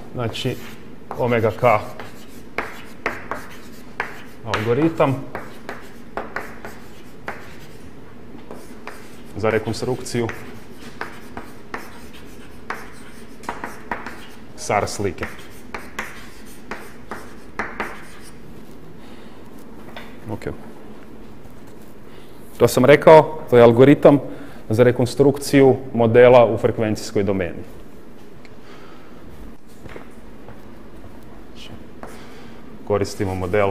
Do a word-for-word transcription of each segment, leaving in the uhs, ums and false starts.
znači omega k algoritam za rekonstrukciju S A R slike. Okay. To sam rekao, to je algoritam za rekonstrukciju modela u frekvencijskoj domeni. Koristimo model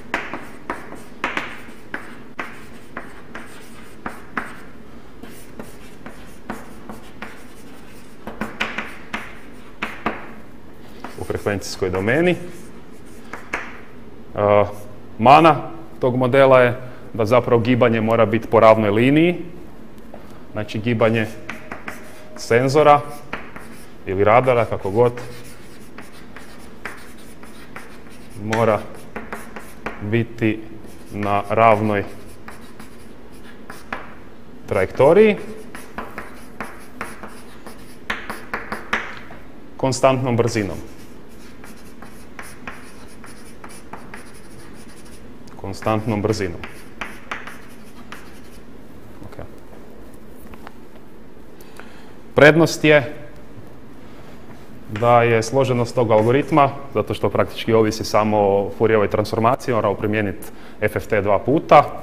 u frekvencijskoj domeni. Uh, mana tog modela je da zapravo gibanje mora biti po ravnoj liniji, znači gibanje senzora ili radara, kako god, mora biti na ravnoj trajektoriji, konstantnom brzinom. Konstantnom brzinom. Okay. Prednost je da je složenost tog algoritma, zato što praktički ovisi samo o Fourierovoj transformaciji, moramo primijeniti F F T dva puta.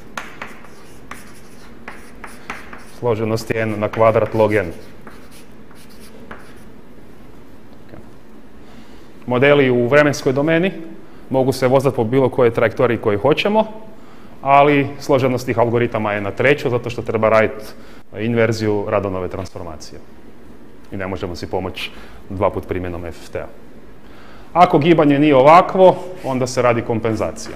Složenost je n na kvadrat log n. Okay. Modeli u vremenskoj domeni mogu se vozati po bilo kojoj trajektoriji koju hoćemo, ali složenost tih algoritama je na treću, zato što treba raditi inverziju Radonove transformacije. I ne možemo si pomoći dva put primjenom F F T-a. Ako gibanje nije ovakvo, onda se radi kompenzacija.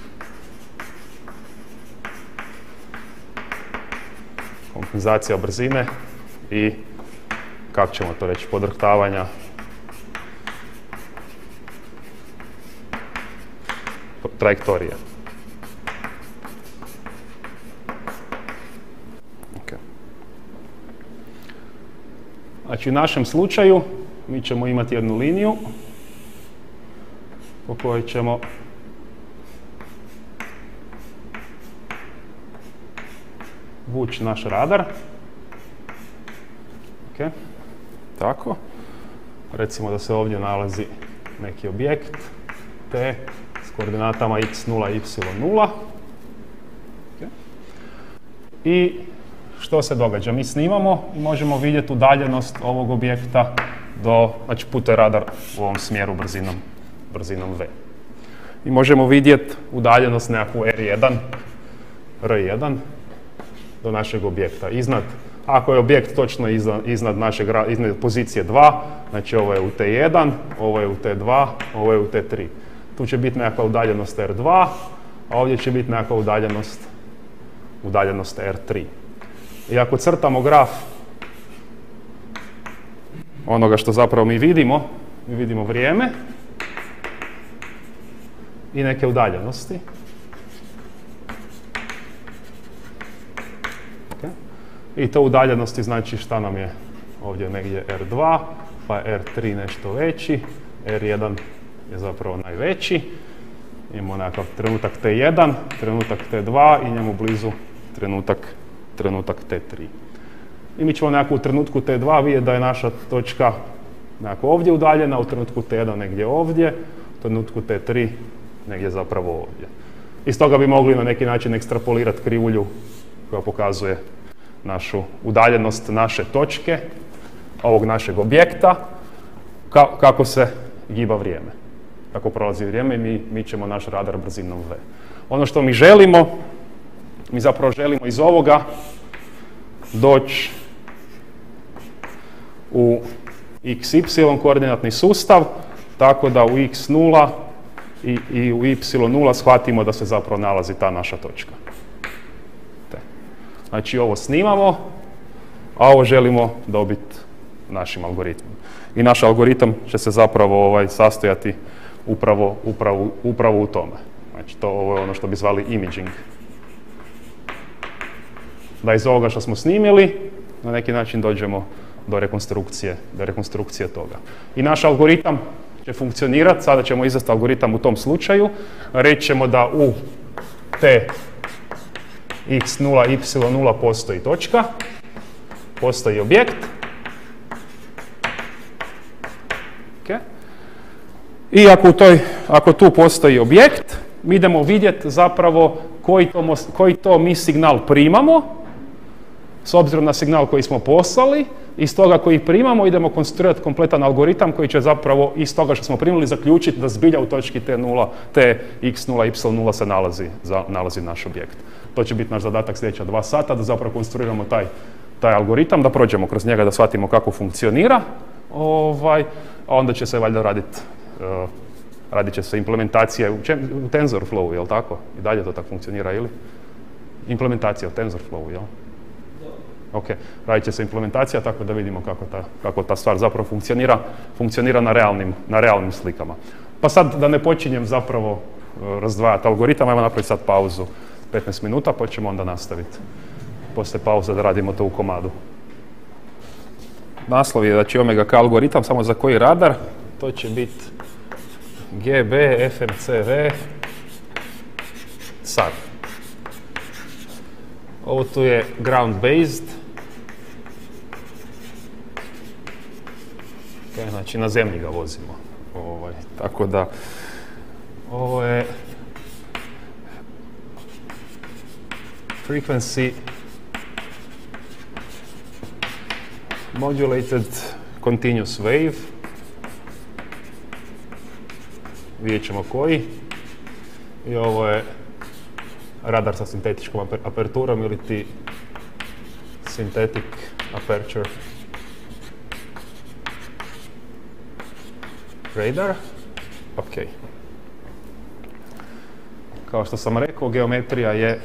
Kompenzacija brzine i, kako ćemo to reći, podrhtavanja trajektorije. Okay. Znači u našem slučaju mi ćemo imati jednu liniju po kojoj ćemo vući naš radar. Okay. Tako. Recimo da se ovdje nalazi neki objekt T s koordinatama x nula, y nula. Okay. I što se događa? Mi snimamo i možemo vidjeti udaljenost ovog objekta do, znači putuje radar u ovom smjeru brzinom, brzinom v. I možemo vidjeti udaljenost nekakvu R jedan, R jedan do našeg objekta. Iznad, ako je objekt točno iznad, iznad, našeg, iznad pozicije dva, znači ovo je u T jedan, ovo je u T dva, ovo je u T tri. Tu će biti nekakva udaljenost R dva, a ovdje će biti nekakva udaljenost, udaljenost R tri. I ako crtamo graf onoga što zapravo mi vidimo, mi vidimo vrijeme i neke udaljenosti. Okay. I to udaljenosti znači šta nam je ovdje negdje R dva, pa je R tri nešto veći, R jedan je zapravo najveći. Imamo nekakav trenutak T jedan, trenutak T dva i njemu blizu trenutak, trenutak T tri. I mi ćemo nekako u trenutku T dva vidjeti da je naša točka nekako ovdje udaljena, u trenutku T jedan negdje ovdje, u trenutku T tri negdje zapravo ovdje. Iz toga bi mogli na neki način ekstrapolirati krivulju koja pokazuje našu udaljenost naše točke, ovog našeg objekta, ka, kako se giba vrijeme. Kako prolazi vrijeme i mi, mi ćemo naš radar brzinom v. Ono što mi želimo, mi zapravo želimo iz ovoga doći u x y koordinatni sustav, tako da u x nula i, i u y nula shvatimo da se zapravo nalazi ta naša točka. Te. Znači ovo snimamo, a ovo želimo dobiti našim algoritmom. I naš algoritam će se zapravo ovaj, sastojati upravo, upravo, upravo u tome. Znači to ovo je ono što bi zvali imaging. Da iz ovoga što smo snimili, na neki način dođemo do rekonstrukcije, do rekonstrukcije toga. I naš algoritam će funkcionirati, sada ćemo izvesti algoritam u tom slučaju, reći ćemo da u t x nula, y nula postoji točka, postoji objekt. Okay. I ako, u toj, ako tu postoji objekt, mi idemo vidjeti zapravo koji to, koji to mi signal primamo, s obzirom na signal koji smo poslali, iz toga koji primamo idemo konstruirati kompletan algoritam koji će zapravo iz toga što smo primili zaključiti da zbilja u točki t nula, t x nula, y nula se nalazi, za, nalazi naš objekt. To će biti naš zadatak sljedeća dva sata, da zapravo konstruiramo taj, taj algoritam, da prođemo kroz njega, da shvatimo kako funkcionira, ovaj, a onda će se valjda raditi, uh, radit će se implementacije u, u TensorFlow, jel tako? I dalje to tako funkcionira, ili? Implementacija u TensorFlow, jel? Ok, radit će se implementacija tako da vidimo kako ta, kako ta stvar zapravo funkcionira, funkcionira na realnim, na realnim slikama. Pa sad da ne počinjem zapravo uh, razdvajati algoritam, ajmo napraviti sad pauzu petnaest minuta, pa ćemo onda nastaviti poslije pauze da radimo to u komadu. Naslov je znači omega k algoritam, samo za koji radar? To će biti G B F M C V S A R. Ovo tu je ground-based. Okay, znači na zemlji ga vozimo. Ovaj, tako da ovo je frequency modulated continuous wave. Vidjet ćemo koji. I ovo je radar sa sintetičkom aperturom ili ti synthetic aperture radar. Ok. Kao što sam rekao, geometrija je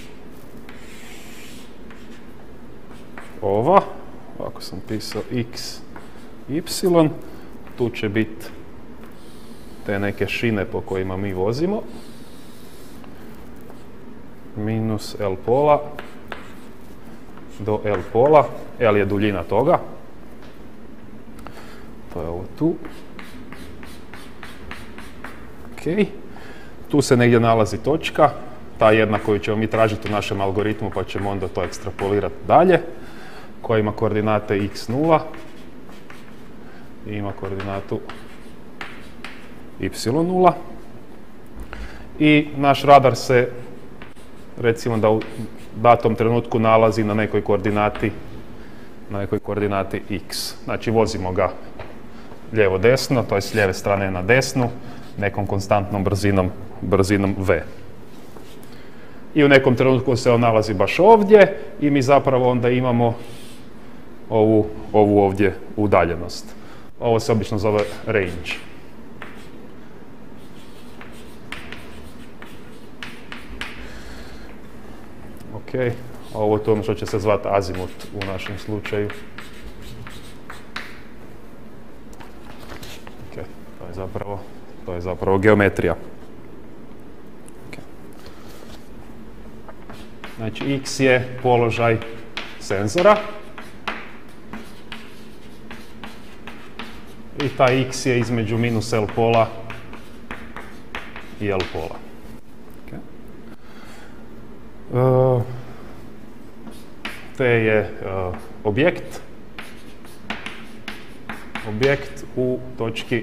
ova. Ovako sam pisao x, y. Tu će biti te neke šine po kojima mi vozimo. Minus L pola do L pola. L je duljina toga. To je ovo tu. Ok. Tu se negdje nalazi točka. Ta jedna koju ćemo mi tražiti u našem algoritmu, pa ćemo onda to ekstrapolirati dalje. Koja ima koordinate x nula. I ima koordinatu y nula. I naš radar se recimo da u datom trenutku nalazi na nekoj koordinati na nekoj koordinati x. Znači vozimo ga lijevo-desno, to je s lijeve strane na desnu, nekom konstantnom brzinom, brzinom v. I u nekom trenutku se on nalazi baš ovdje i mi zapravo onda imamo ovu, ovu ovdje udaljenost. Ovo se obično zove range. Ok, ovo je to što će se zvati azimut u našem slučaju. Ok, to je zapravo, to je zapravo geometrija. Okay. Znači x je položaj senzora. I taj x je između minus L pola i L pola. Okay. Uh, T je uh, objekt. Objekt u točki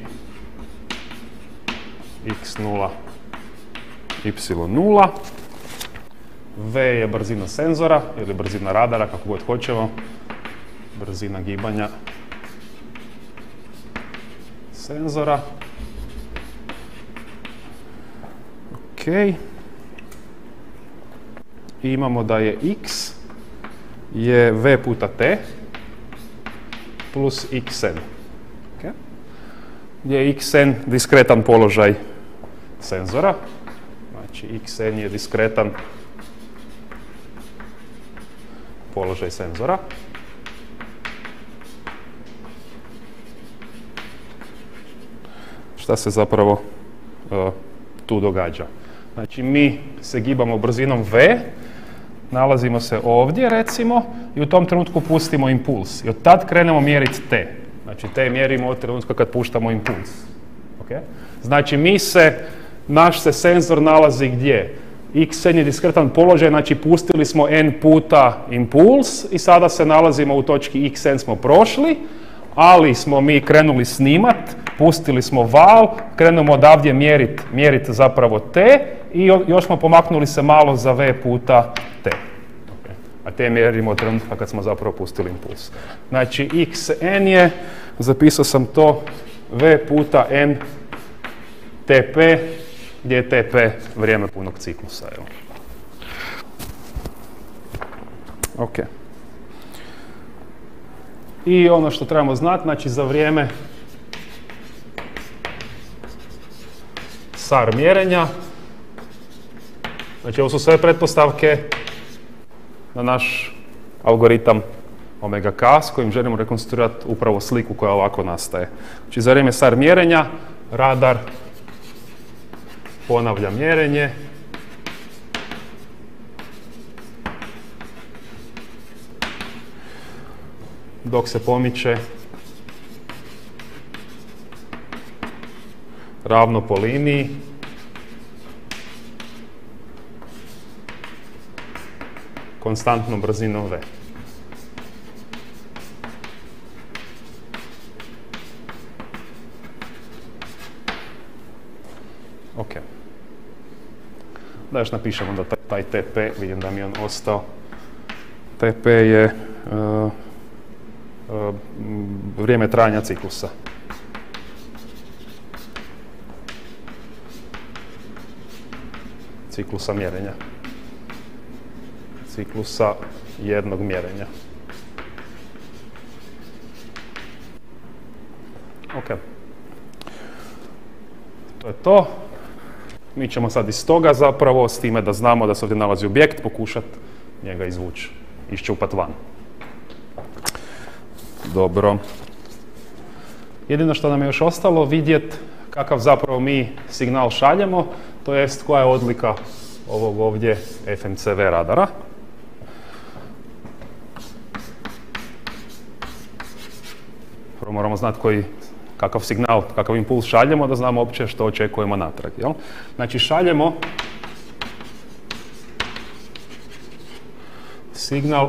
x nula, y nula. V je brzina senzora ili brzina radara, kako god hoćemo. Brzina gibanja senzora. Ok. I imamo da je x je v puta t plus xn. Okay. Gdje je xn diskretan položaj senzora. Znači xn je diskretan položaj senzora. Šta se zapravo uh, tu događa? Znači mi se gibamo brzinom v, nalazimo se ovdje recimo i u tom trenutku pustimo impuls. I od tad krenemo mjeriti T. Znači T mjerimo od trenutka kad puštamo impuls. Okay? Znači mi se, naš se senzor nalazi gdje? Xn je diskretan položaj, znači pustili smo n puta impuls i sada se nalazimo u točki xn smo prošli, ali smo mi krenuli snimat, pustili smo val, krenemo odavdje mjeriti mjerit zapravo t i još smo pomaknuli se malo za v puta t. Okay. A t mjerimo od trenutka kad smo zapravo pustili impuls. Znači xn je, zapisao sam to, v puta n tp, gdje je T P vrijeme punog ciklusa. Evo. Ok. I ono što trebamo znati, znači za vrijeme S A R mjerenja, znači ovo su sve pretpostavke na naš algoritam omega k s kojim želimo rekonstruirati upravo sliku koja ovako nastaje. Znači za vrijeme S A R mjerenja radar ponavlja mjerenje. Dok se pomiče ravno po liniji konstantnom brzinom v. Ok. Da još napišemo da taj T P, vidim da mi je on ostao. T P je uh, uh, vrijeme trajanja ciklusa. Ciklusa mjerenja. Ciklusa jednog mjerenja. Ok. To je to. Mi ćemo sad iz toga zapravo, s time da znamo da se ovdje nalazi objekt, pokušati njega izvući, iščupati van. Dobro. Jedino što nam je još ostalo vidjeti kakav zapravo mi signal šaljemo, to jest koja je odlika ovog ovdje F M C V radara. Prvo moramo znati koji, kakav signal, kakav impuls šaljemo, da znamo uopće što očekujemo natrag. Jel? Znači šaljemo signal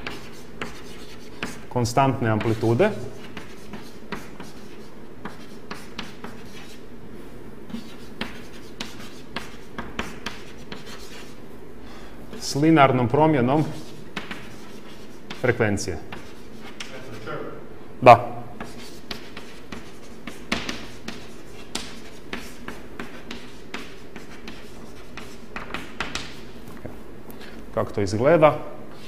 konstantne amplitude s linearnom promjenom frekvencije. Da. Kako to izgleda?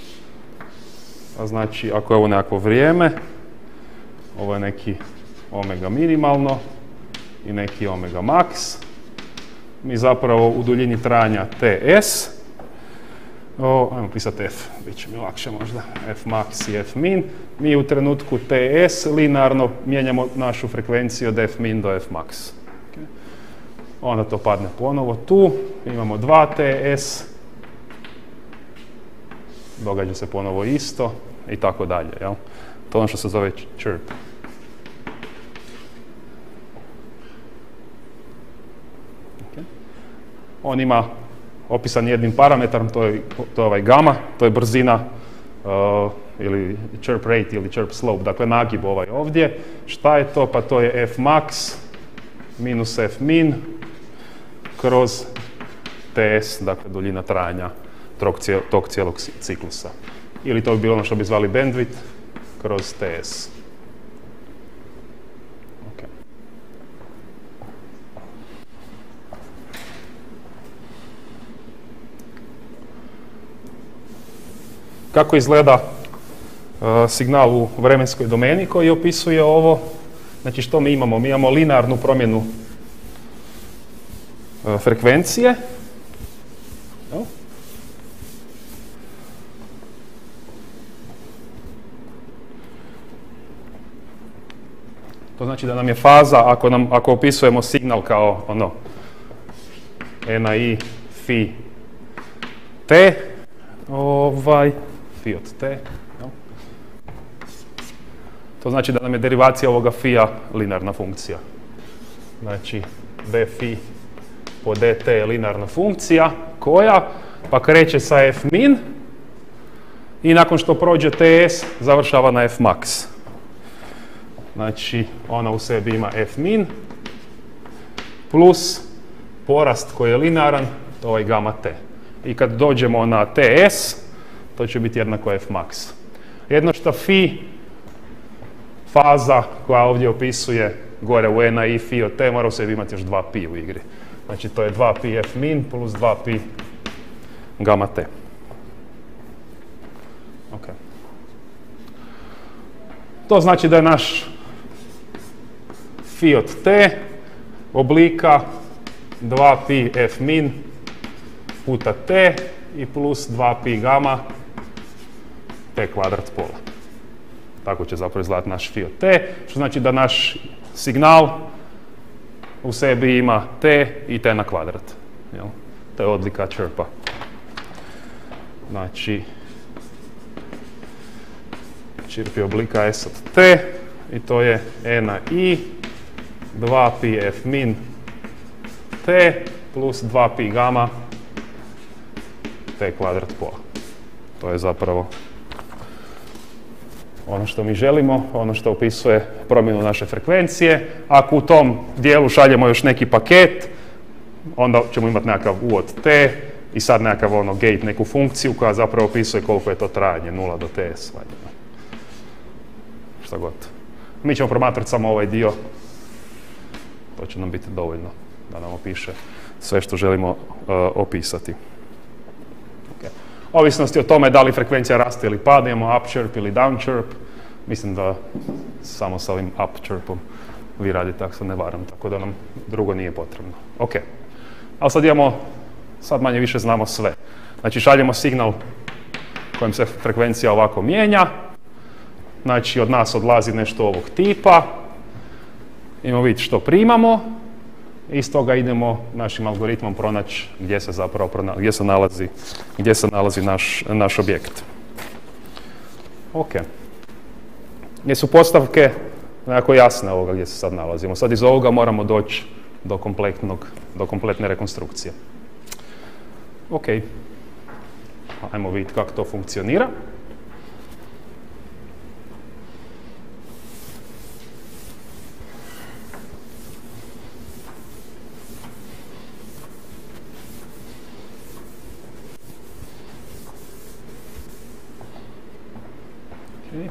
A znači, ako je ovo nekakvo vrijeme, ovo je neki omega minimalno i neki omega max. Mi zapravo u duljini trajanja Ts, o, ajmo pisati F, bit će mi lakše možda, F max i F min. Mi u trenutku Ts linearno mijenjamo našu frekvenciju od F min do F max. Okay. Onda to padne ponovo tu, imamo dva Ts, događa se ponovo isto i tako dalje. Jel? To je ono što se zove chirp. Okay. On ima opisan jednim parametrom, to je, to je ovaj gamma, to je brzina uh, ili chirp rate ili chirp slope, dakle nagib ovaj ovdje. Šta je to? Pa to je F max minus F min kroz Ts, dakle duljina trajanja tog cijelog ciklusa. Ili to bi bilo ono što bi zvali bandwidth kroz Ts. Okay. Kako izgleda uh, signal u vremenskoj domeni koji opisuje ovo? Znači što mi imamo? Mi imamo linearnu promjenu uh, frekvencije. No. To znači da nam je faza, ako, nam, ako opisujemo signal kao ono, N A I, Fi, T, ovaj, phi od t. Jel? To znači da nam je derivacija ovoga phi-a linearna funkcija. Znači, b phi po dt je linearna funkcija koja pa kreće sa f min i nakon što prođe ts završava na f max. Znači, ona u sebi ima f min plus porast koji je linearan, to je ovaj gamma t. I kad dođemo na ts, to će biti jednako f max. Jedno što phi faza koja ovdje opisuje gore u n i phi od t mora u sebi imati još dva pi u igri. Znači to je dva pi f min plus dva pi gamma t. Okay. To znači da je naš phi od t oblika dva pi f min puta t i plus dva pi gamma t kvadrat pola. Tako će zapravo izgledati naš phi od t, što znači da naš signal u sebi ima t i t na kvadrat. Jel? To je odlika chirpa. Znači, chirp je oblika s od t i to je e na i dva pi f min t plus dva pi gamma t kvadrat pola. To je zapravo ono što mi želimo, ono što opisuje promjenu naše frekvencije. Ako u tom dijelu šaljemo još neki paket, onda ćemo imati nekakav u od t i sad nekakav ono gate, neku funkciju koja zapravo opisuje koliko je to trajanje, nula do ts. Šta god. Mi ćemo promatrati samo ovaj dio, to će nam biti dovoljno da nam opiše sve što želimo uh, opisati. Okay. Ovisnosti o tome da li frekvencija raste ili pada, imamo up chirp ili down chirp. Mislim da samo sa ovim up chirpom vi radite, ako se ne varam, tako da nam drugo nije potrebno. Ok, ali sad imamo, sad manje više znamo sve. Znači šaljemo signal kojim se frekvencija ovako mijenja. Znači od nas odlazi nešto ovog tipa. Idemo vidjeti što primamo. I iz toga idemo našim algoritmom pronaći gdje se zapravo gdje se nalazi, gdje se nalazi naš, naš objekt. Ok. Gdje su postavke nekako jasne ovoga gdje se sad nalazimo. Sad iz ovoga moramo doći do kompletnog, do kompletne rekonstrukcije. Ok. Ajmo vidjeti kako to funkcionira. Okay.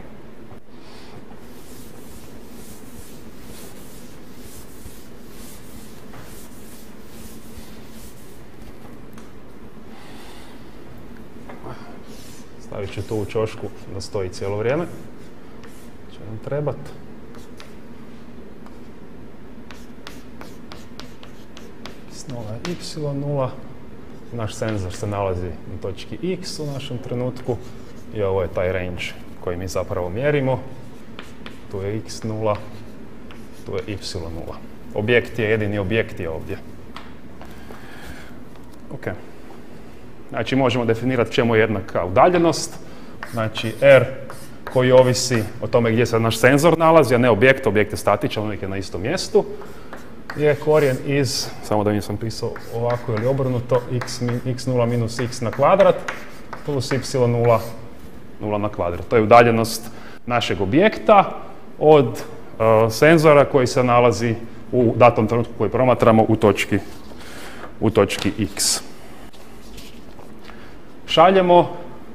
Stavit ću to u čošku da stoji cijelo vrijeme. Će nam trebat. x nula je y nula. Naš senzor se nalazi na točki x u našem trenutku. I ovo je taj range koji mi zapravo mjerimo. Tu je x nula, tu je y nula. Objekt je, jedini objekt je ovdje. Ok. Znači možemo definirati čemu je jednaka udaljenost. Znači R koji ovisi o tome gdje se naš senzor nalazi, a ne objekt, objekt je statičan, uvijek je na istom mjestu. Je korijen iz, samo da mi sam pisao ovako ili obrnuto, x, x nula minus x na kvadrat plus y nula, nula na kvadrat. To je udaljenost našeg objekta od uh, senzora koji se nalazi u datom trenutku koji promatramo u točki, u točki x. Šaljemo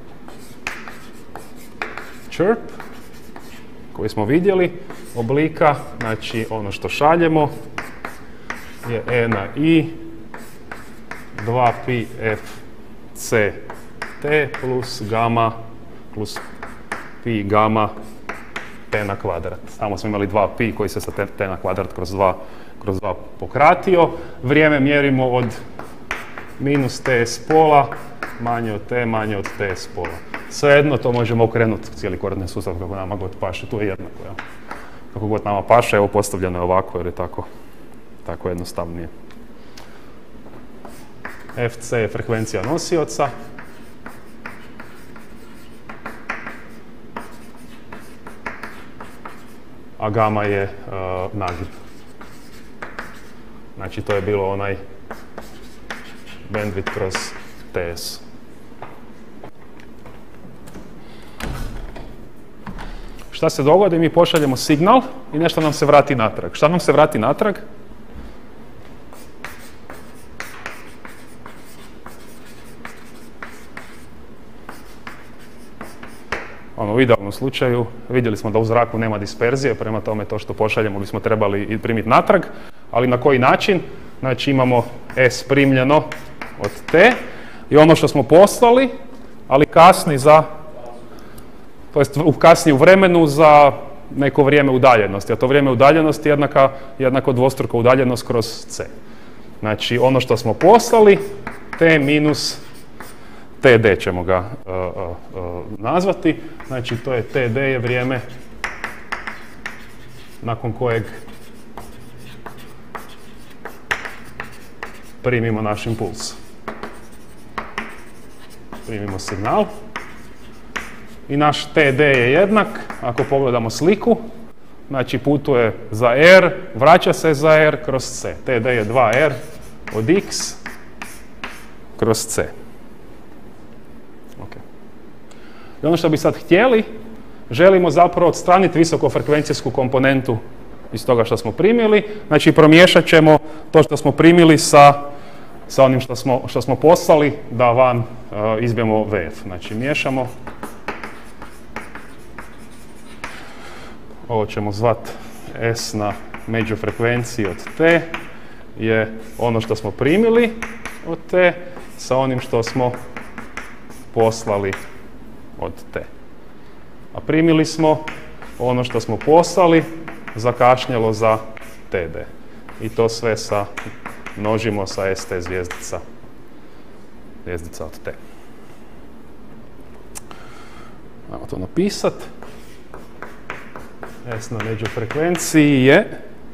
chirp koji smo vidjeli, oblika, znači ono što šaljemo je e na i dva pi f c t plus gamma plus pi gamma t na kvadrat. Tamo smo imali dva pi koji se sa t, t na kvadrat kroz dva, kroz dva pokratio. Vrijeme mjerimo od minus ts pola manje od t, manje od ts pola. Svejedno to možemo okrenuti cijeli koordinatni sustav kako nama god paše, tu je jednako. Ja. Kako god nama paše, evo postavljeno je ovako jer je tako, tako jednostavnije. Fc je frekvencija nosioca. a gama je uh, nagib. Znači to je bilo onaj bandwidth kroz T S. Šta se dogodi? Mi pošaljemo signal i nešto nam se vrati natrag. Šta nam se vrati natrag? Ono, u idealnom slučaju vidjeli smo da u zraku nema disperzije, prema tome to što pošaljemo bismo trebali i primiti natrag, ali na koji način? Znači imamo S primljeno od T i ono što smo poslali, ali kasni za, to jest kasni u vremenu za neko vrijeme udaljenosti, a to vrijeme udaljenosti je jednaka, jednako dvostruko udaljenost kroz C. Znači ono što smo poslali, T minus T D ćemo ga uh, uh, uh, nazvati, znači to je T D je vrijeme nakon kojeg primimo naš impuls. Primimo signal i naš T D je jednak, ako pogledamo sliku, znači putuje za R, vraća se za R kroz C. T D je dva R od X kroz C. Okay. I ono što bi sad htjeli, želimo zapravo odstraniti visokofrekvencijsku komponentu iz toga što smo primili. Znači promiješat ćemo to što smo primili sa, sa onim što smo, što smo poslali da van uh, izbijemo V F. Znači miješamo. Ovo ćemo zvati S na međufrekvenciji od T je ono što smo primili od T sa onim što smo poslali od T. A primili smo ono što smo poslali zakašnjelo za T D. I to sve sa, množimo sa S T zvijezdica, zvijezdica od T. Ajmo to napisat. S na međufrekvenciji je,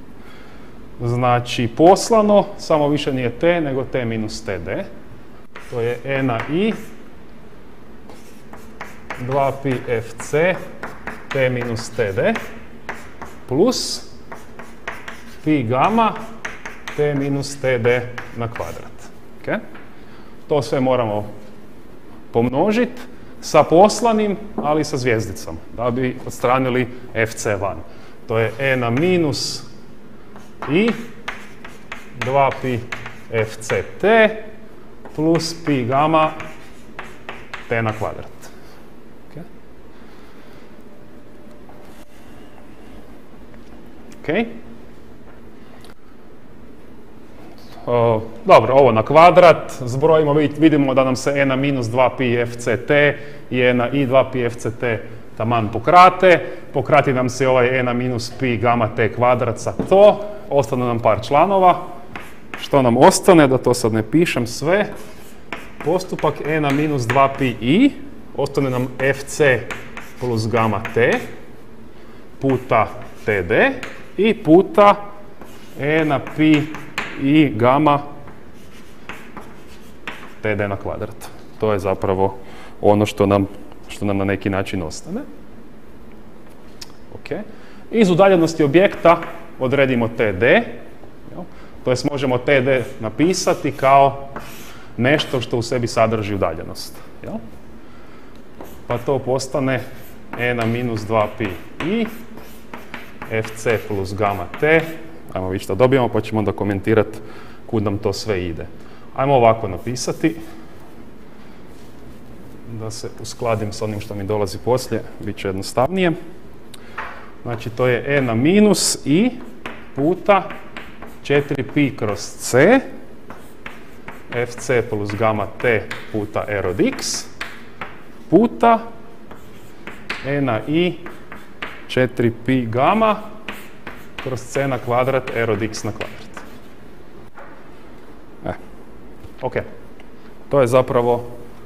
znači poslano, samo više nije T, nego T minus T D. To je E na I, dva pi F C, T minus T D, plus pi gama, T minus T D na kvadrat. Okay? To sve moramo pomnožiti sa poslanim, ali sa zvijezdicom, da bi odstranili F C van. To je E na minus I, dva pi F C T, plus pi gama T na kvadrat. Okay. Okay. Uh, dobro, ovo na kvadrat, zbrojimo, vidimo da nam se E na minus dva pi F C T i E na I dva pi F C T taman pokrate. Pokrati nam se ovaj E na minus pi gama T kvadrat sa to. Ostane nam par članova. Što nam ostane, da to sad ne pišem sve. Postupak E na minus dva pi I. Ostane nam F C plus gama T puta T D i puta E na pi I gama T D na kvadrat. To je zapravo ono što nam, što nam na neki način ostane. Okay. Iz udaljenosti objekta odredimo T D. To jest možemo T D napisati kao nešto što u sebi sadrži udaljenost. Jel? Pa to postane E na minus dva pi I F C plus gama T. Ajmo vidjeti što dobijemo, pa ćemo onda komentirati kud nam to sve ide. Ajmo ovako napisati, da se uskladim s onim što mi dolazi poslije, bit će jednostavnije. Znači to je E na minus I puta četiri pi kroz C, F C plus gama T puta R od X, puta E na I četiri pi gama kroz C na kvadrat R od X na kvadrat. E, ok. To je zapravo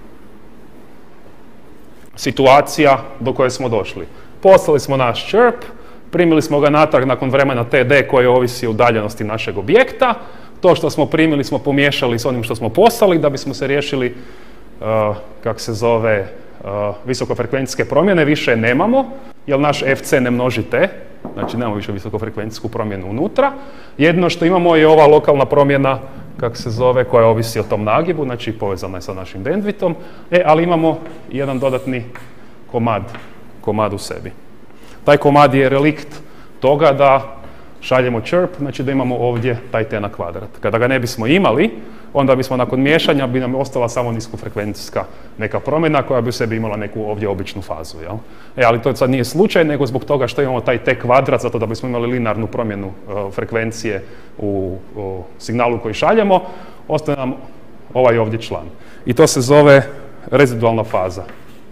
situacija do koje smo došli. Poslali smo naš chirp, primili smo ga natrag nakon vremena T D koji ovisi o udaljenosti našeg objekta. To što smo primili smo pomiješali s onim što smo poslali da bismo se riješili, uh, kak se zove, uh, visokofrekvencijske promjene. Više nemamo, jer naš F C ne množi T, Znači nemamo više visokofrekvencijsku promjenu unutra. Jedno što imamo je ova lokalna promjena, kako se zove, koja ovisi o tom nagibu, znači povezana je sa našim bandwidthom, e, ali imamo jedan dodatni komad, komad u sebi. Taj komad je relikt toga da šaljemo chirp, znači da imamo ovdje taj t na kvadrat. Kada ga ne bismo imali, onda bismo nakon miješanja bi nam ostala samo niskofrekvencijska neka promjena koja bi u sebi imala neku ovdje običnu fazu. Jel? E, ali to sad nije slučaj, nego zbog toga što imamo taj t kvadrat, zato da bismo imali linearnu promjenu uh, frekvencije u, u signalu koji šaljemo, ostaje nam ovaj ovdje član. I to se zove rezidualna faza.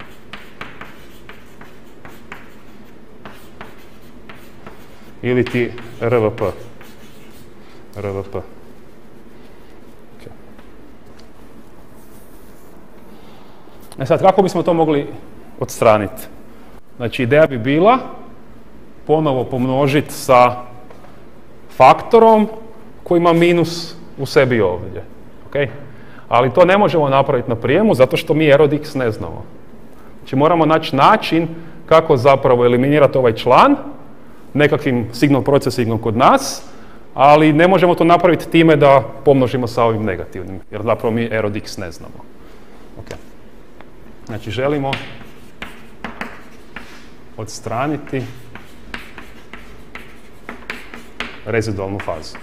Ili ti R V P. R V P. Okay. E sad, kako bismo to mogli odstraniti? Znači, ideja bi bila ponovo pomnožiti sa faktorom koji ima minus u sebi ovdje. Okay? Ali to ne možemo napraviti na prijemu zato što mi R od X ne znamo. Znači, moramo naći način kako zapravo eliminirati ovaj član nekakvim signal procesingom kod nas, ali ne možemo to napraviti time da pomnožimo sa ovim negativnim, jer zapravo mi R od X ne znamo. Okay. Znači želimo odstraniti rezidualnu fazu.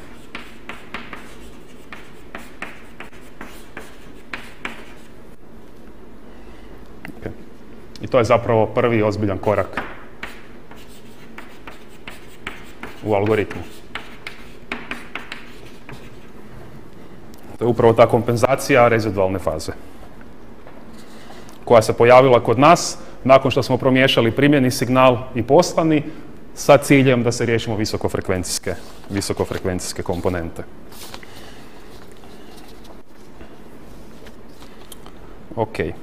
Okay. I to je zapravo prvi ozbiljan korak u algoritmu. To je upravo ta kompenzacija rezidualne faze koja se pojavila kod nas nakon što smo promiješali primljeni signal i poslani sa ciljem da se riješimo visokofrekvencijske, visokofrekvencijske komponente. Ok. Ajmo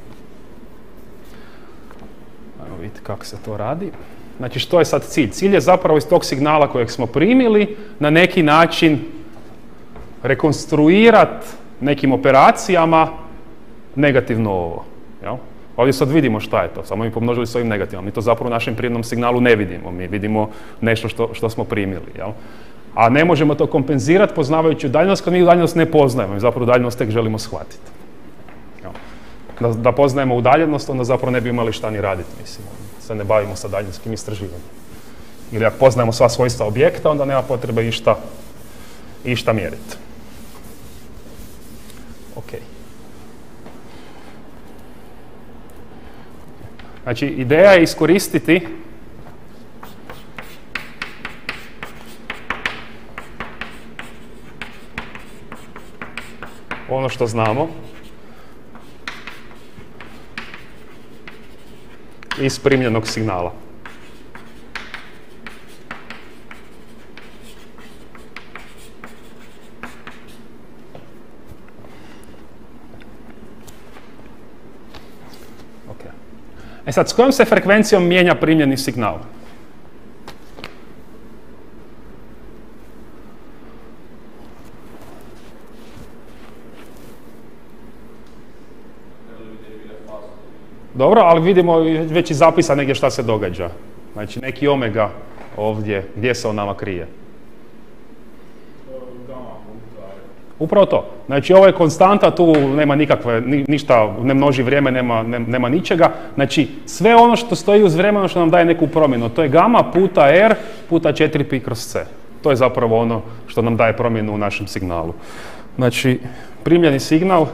vidjeti kako se to radi. Znači što je sad cilj? Cilj je zapravo iz tog signala kojeg smo primili na neki način rekonstruirati nekim operacijama negativno ovo. Jel? Ovdje sad vidimo šta je to, samo mi pomnožili s ovim negativnom. Mi to zapravo u našem prirodnom signalu ne vidimo, mi vidimo nešto što, što smo primili. Jel? A ne možemo to kompenzirati poznavajući udaljenost kad mi udaljenost ne poznajemo i zapravo udaljenost tek želimo shvatiti. Jel? Da, da poznajemo udaljenost, onda zapravo ne bi imali šta ni raditi, mislim. Se ne bavimo sa daljinskim istraživanjem. Ili ako poznajemo sva svojstva objekta, onda nema potrebe išta, išta mjeriti. Ok. Znači, ideja je iskoristiti ono što znamo iz primljenog signala. Okay. E sad, s kojom se frekvencijom mijenja primljeni signal? Dobro, ali vidimo već i zapisa negdje šta se događa. Znači neki omega ovdje, gdje se on nama krije? Upravo to. Znači ovo je konstanta, tu nema nikakve, ni, ništa, ne množi vrijeme, nema, ne, nema ničega. Znači sve ono što stoji uz vremenu što nam daje neku promjenu, to je gamma puta R puta četiri pi kroz C. To je zapravo ono što nam daje promjenu u našem signalu. Znači primljeni signal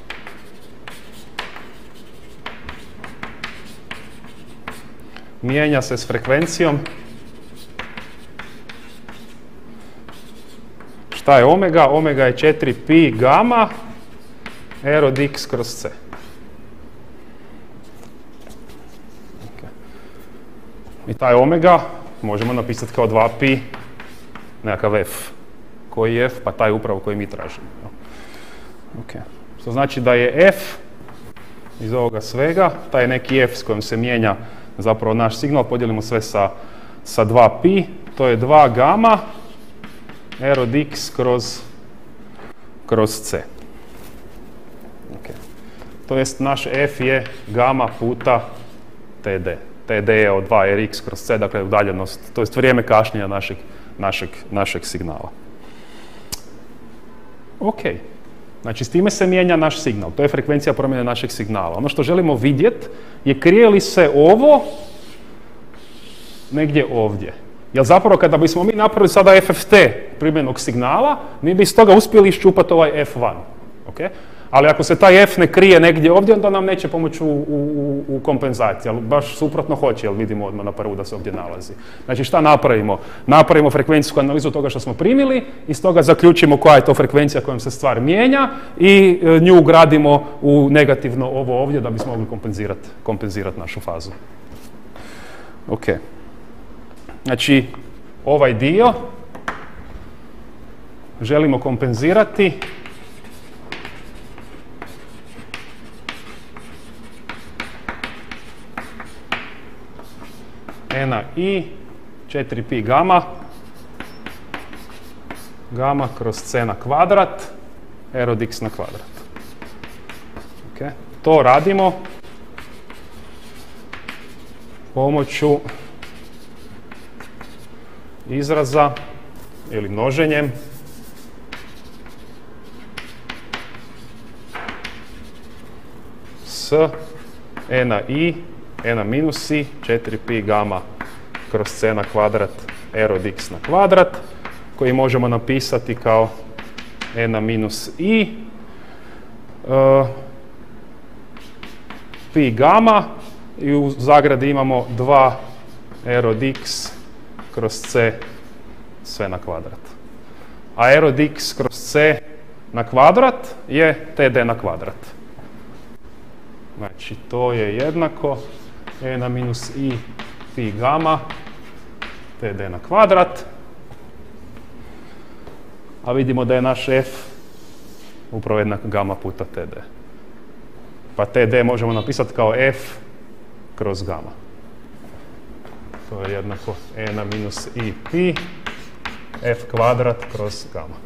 mijenja se s frekvencijom. Šta je omega? Omega je četiri pi gamma R od X kroz C. Okay. I taj omega možemo napisati kao dva pi nekakav F. Koji je F? Pa taj upravo koji mi tražimo. Okay. Što znači da je F iz ovoga svega, taj neki F s kojim se mijenja zapravo naš signal, podijelimo sve sa, sa dva pi, to je dva gamma R od X kroz, kroz C. Okay. To jest naš F je gamma puta T D. T D je od dva R X kroz C, dakle udaljenost, to je vrijeme kašnjenja našeg, našeg, našeg signala. Ok, znači s time se mijenja naš signal, to je frekvencija promjene našeg signala. Ono što želimo vidjeti je krije li se ovo negdje ovdje. Jer zapravo kada bismo mi napravili sada F F T primjenog signala, mi bi iz toga uspjeli iščupati ovaj F jedan. Okay? Ali ako se taj F ne krije negdje ovdje, onda nam neće pomoći u, u, u kompenzaciji. Ali baš suprotno hoće, jer vidimo odmah na prvu da se ovdje nalazi. Znači šta napravimo? Napravimo frekvencijsku analizu toga što smo primili, iz toga zaključimo koja je to frekvencija kojom se stvar mijenja i e, nju ugradimo u negativno ovo ovdje da bismo mogli kompenzirati kompenzirat našu fazu. Ok. Znači, ovaj dio želimo kompenzirati E na I, četiri pi gama, gama kroz C na kvadrat, R od X na kvadrat. Okay. To radimo pomoću izraza ili množenjem s E na I, E na minus I, četiri pi gama kroz C na kvadrat, R od X na kvadrat, koji možemo napisati kao E na minus I, uh, pi gama i u zagradi imamo dva R od X kroz C sve na kvadrat. A R od X kroz C na kvadrat je T D na kvadrat. Znači to je jednako E na minus I pi gama T D na kvadrat. A vidimo da je naš F upravo jednak gama puta T D. Pa T D možemo napisati kao F kroz gama. To je jednako E na minus I pi F kvadrat kroz gama.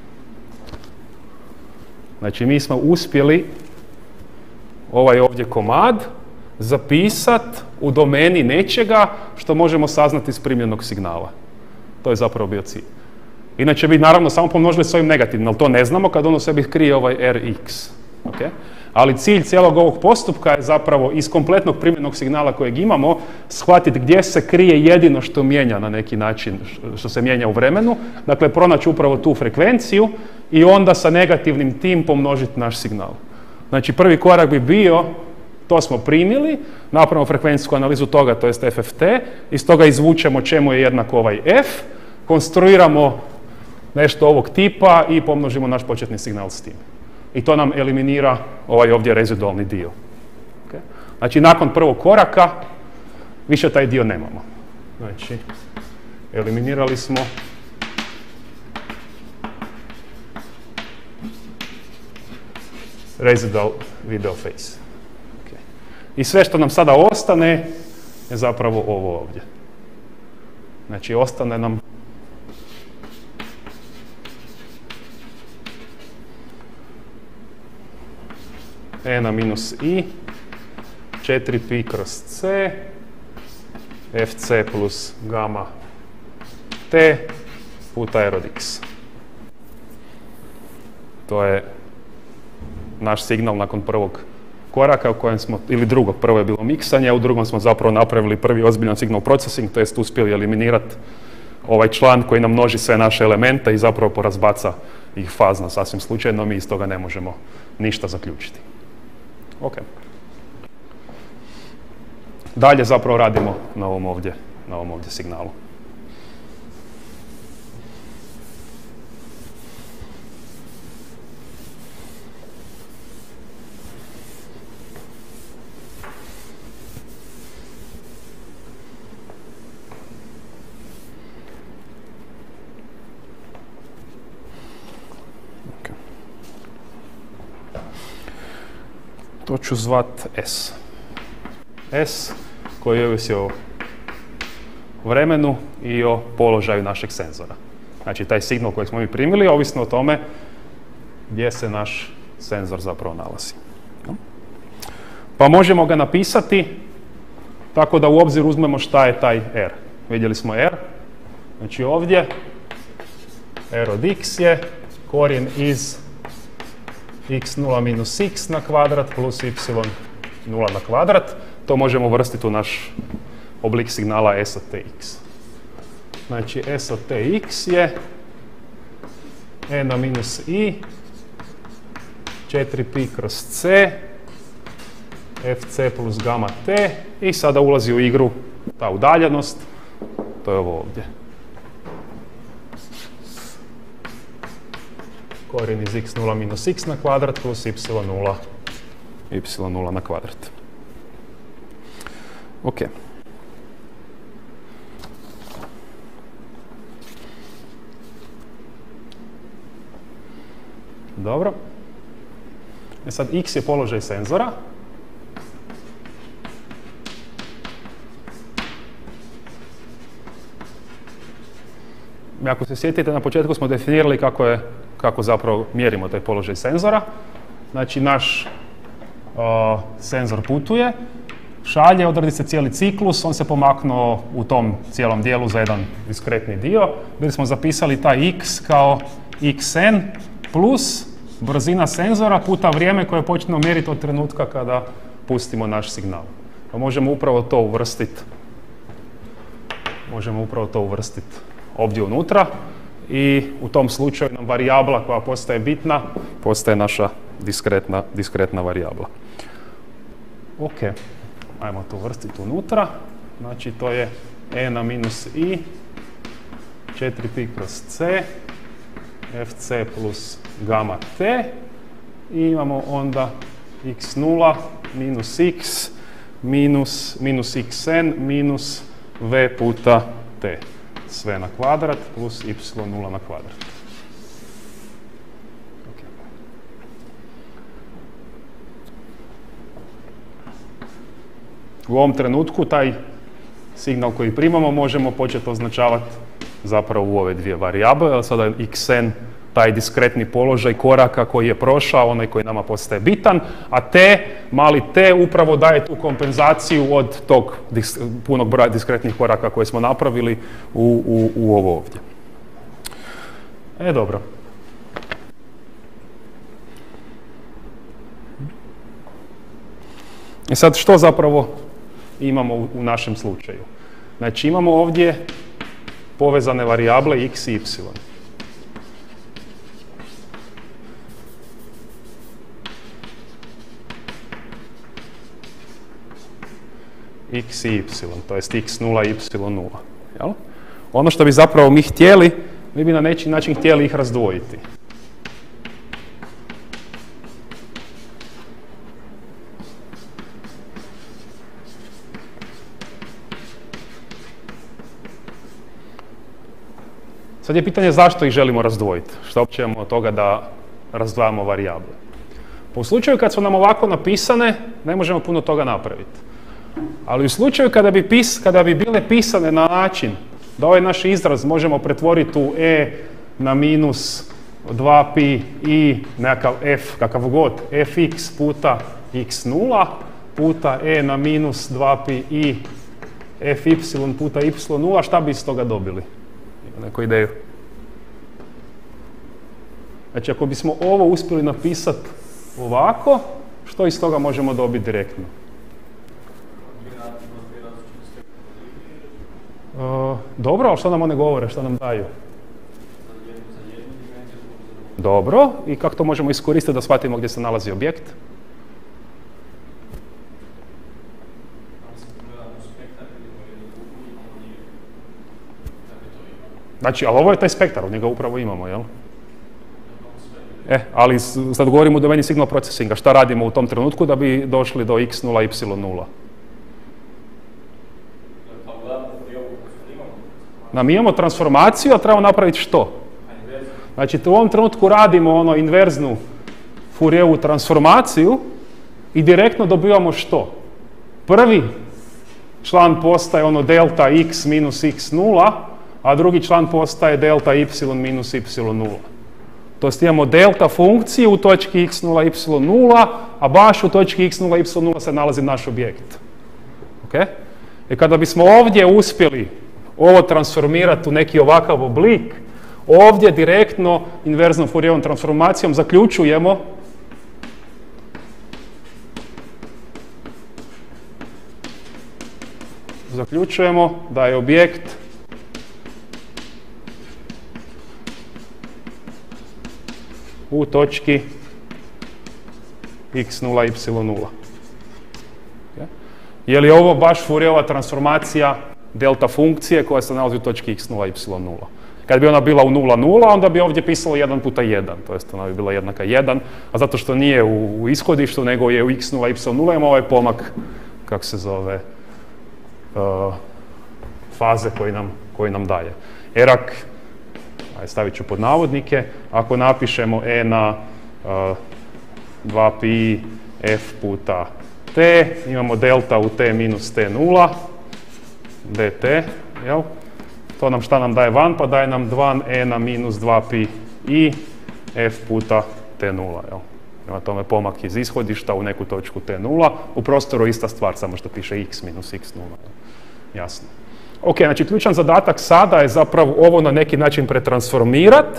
Znači mi smo uspjeli ovaj ovdje komad zapisati u domeni nečega što možemo saznati iz primljenog signala. To je zapravo bio cilj. Inače bi naravno samo pomnožili s ovim negativnim, ali to ne znamo kad ono sebi krije ovaj R X. Okay? Ali cilj cijelog ovog postupka je zapravo iz kompletnog primljenog signala kojeg imamo shvatiti gdje se krije jedino što mijenja na neki način, što se mijenja u vremenu. Dakle, pronaći upravo tu frekvenciju i onda sa negativnim tim pomnožiti naš signal. Znači, prvi korak bi bio, to smo primili, napravimo frekvencijsku analizu toga, to jest F F T, iz toga izvučemo čemu je jednak ovaj F, konstruiramo nešto ovog tipa i pomnožimo naš početni signal s tim. I to nam eliminira ovaj ovdje rezidualni dio. Okay. Znači, nakon prvog koraka više taj dio nemamo. Znači, eliminirali smo residual video phase. Okay. I sve što nam sada ostane je zapravo ovo ovdje. Znači, ostane nam E na minus I, četiri pi kroz C, F C plus gama T puta R od X. To je naš signal nakon prvog koraka u kojem smo, ili drugog, prvo je bilo miksanje, a u drugom smo zapravo napravili prvi ozbiljan signal processing, to jest uspjeli eliminirati ovaj član koji nam množi sve naše elemente i zapravo porazbaca ih fazno sasvim slučajno, mi iz toga ne možemo ništa zaključiti. Ok. Dalje zapravo radimo na ovom ovdje, na ovom ovdje signalu. To ću zvat S. S koji ovisi o vremenu i o položaju našeg senzora. Znači, taj signal koji smo mi primili, ovisno o tome gdje se naš senzor zapravo nalazi. Pa možemo ga napisati tako da u obzir uzmemo šta je taj R. Vidjeli smo R, znači ovdje R od x je korijen iz x nula minus x na kvadrat plus y nula na kvadrat. To možemo uvrstiti u naš oblik signala S od tx. Znači S od tx je e na minus i četiri pi kroz c fc plus gamma t i sada ulazi u igru ta udaljenost, to je ovo ovdje. Korijen iz x nula minus x na kvadrat plus y nula, y nula na kvadrat. Ok. Dobro. E sad x je položaj senzora. Ako se sjetite, na početku smo definirali kako, je, kako zapravo mjerimo taj položaj senzora. Znači, naš uh, senzor putuje, šalje, odradi se cijeli ciklus, on se pomaknuo u tom cijelom dijelu za jedan diskretni dio. Bili smo zapisali taj x kao xn plus brzina senzora puta vrijeme koje počnemo mjeriti od trenutka kada pustimo naš signal. Pa možemo upravo to uvrstiti. Možemo upravo to uvrstiti ovdje unutra i u tom slučaju nam varijabla koja postaje bitna postaje naša diskretna, diskretna varijabla. Ok, ajmo to uvrstiti unutra. Znači to je e na minus i četiri pi kroz c fc plus gamma t i imamo onda x nula minus x minus, minus xn minus v puta t. Sve na kvadrat plus y nula na kvadrat. Okay. U ovom trenutku taj signal koji primamo možemo početi označavati zapravo u ove dvije varijable. Sada je xn taj diskretni položaj koraka koji je prošao, onaj koji nama postaje bitan, a t, mali t, upravo daje tu kompenzaciju od tog dis, punog broja diskretnih koraka koje smo napravili u, u, u ovo ovdje. E, dobro. I sad što zapravo imamo u, u našem slučaju? Znači imamo ovdje povezane varijable x i y. X i y, to jest x nula i y nula. Jel? Ono što bi zapravo mi htjeli, mi bi na neki način htjeli ih razdvojiti. Sad je pitanje zašto ih želimo razdvojiti. Što uopće imamo od toga da razdvajamo varijable. Pa u slučaju kad su nam ovako napisane, ne možemo puno toga napraviti. Ali u slučaju kada bi, pis, kada bi bile pisane na način da ovaj naš izraz možemo pretvoriti u e na minus dva pi i nekakav f, kakav god, fx puta x nula puta e na minus dva pi i fy puta y nula, šta bi iz toga dobili? Ima neku ideju? Znači ako bismo ovo uspjeli napisati ovako, što iz toga možemo dobiti direktno? Uh, dobro, ali što nam one govore, što nam daju? Dobro, i kako to možemo iskoristiti da shvatimo gdje se nalazi objekt? Znači, ali ovo je taj spektar, od njega upravo imamo, jel? E, ali sad govorimo o domeni signal procesinga. Šta radimo u tom trenutku da bi došli do x nula, y nula? Da, mi imamo transformaciju, a trebamo napraviti što? Znači, u ovom trenutku radimo ono inverznu Fourierovu transformaciju i direktno dobivamo što? Prvi član postaje ono delta x minus x nula, a drugi član postaje delta y minus y nula. To jest imamo delta funkciju u točki x nula, y nula, a baš u točki x nula, y nula se nalazi naš objekt. Okay? I kada bismo ovdje uspjeli ovo transformirati u neki ovakav oblik, ovdje direktno inverznom Fourijerovom transformacijom zaključujemo zaključujemo da je objekt u točki x nula, y nula. Okay. Je li ovo baš Fourijerova transformacija delta funkcije koja se nalazi u točki x nula, y nula? Kad bi ona bila u nula, nula, onda bi ovdje pisalo jedan puta jedan, to jest ona bi bila jednaka jedan, a zato što nije u, u ishodištu, nego je u x nula, y nula, imamo ovaj pomak, kako se zove, uh, faze koji nam, koji nam daje. Erak, aj stavit ću pod navodnike, ako napišemo e na uh, dva pi f puta t, imamo delta u t minus t nula, dt, jel? To nam šta nam daje van? Pa daje nam dva e na minus dva pi i f puta t nula, jel? Prema tome pomak iz ishodišta u neku točku t nula, u prostoru ista stvar, samo što piše x minus x nula, jel? Jasno. Ok, znači ključan zadatak sada je zapravo ovo na neki način pretransformirati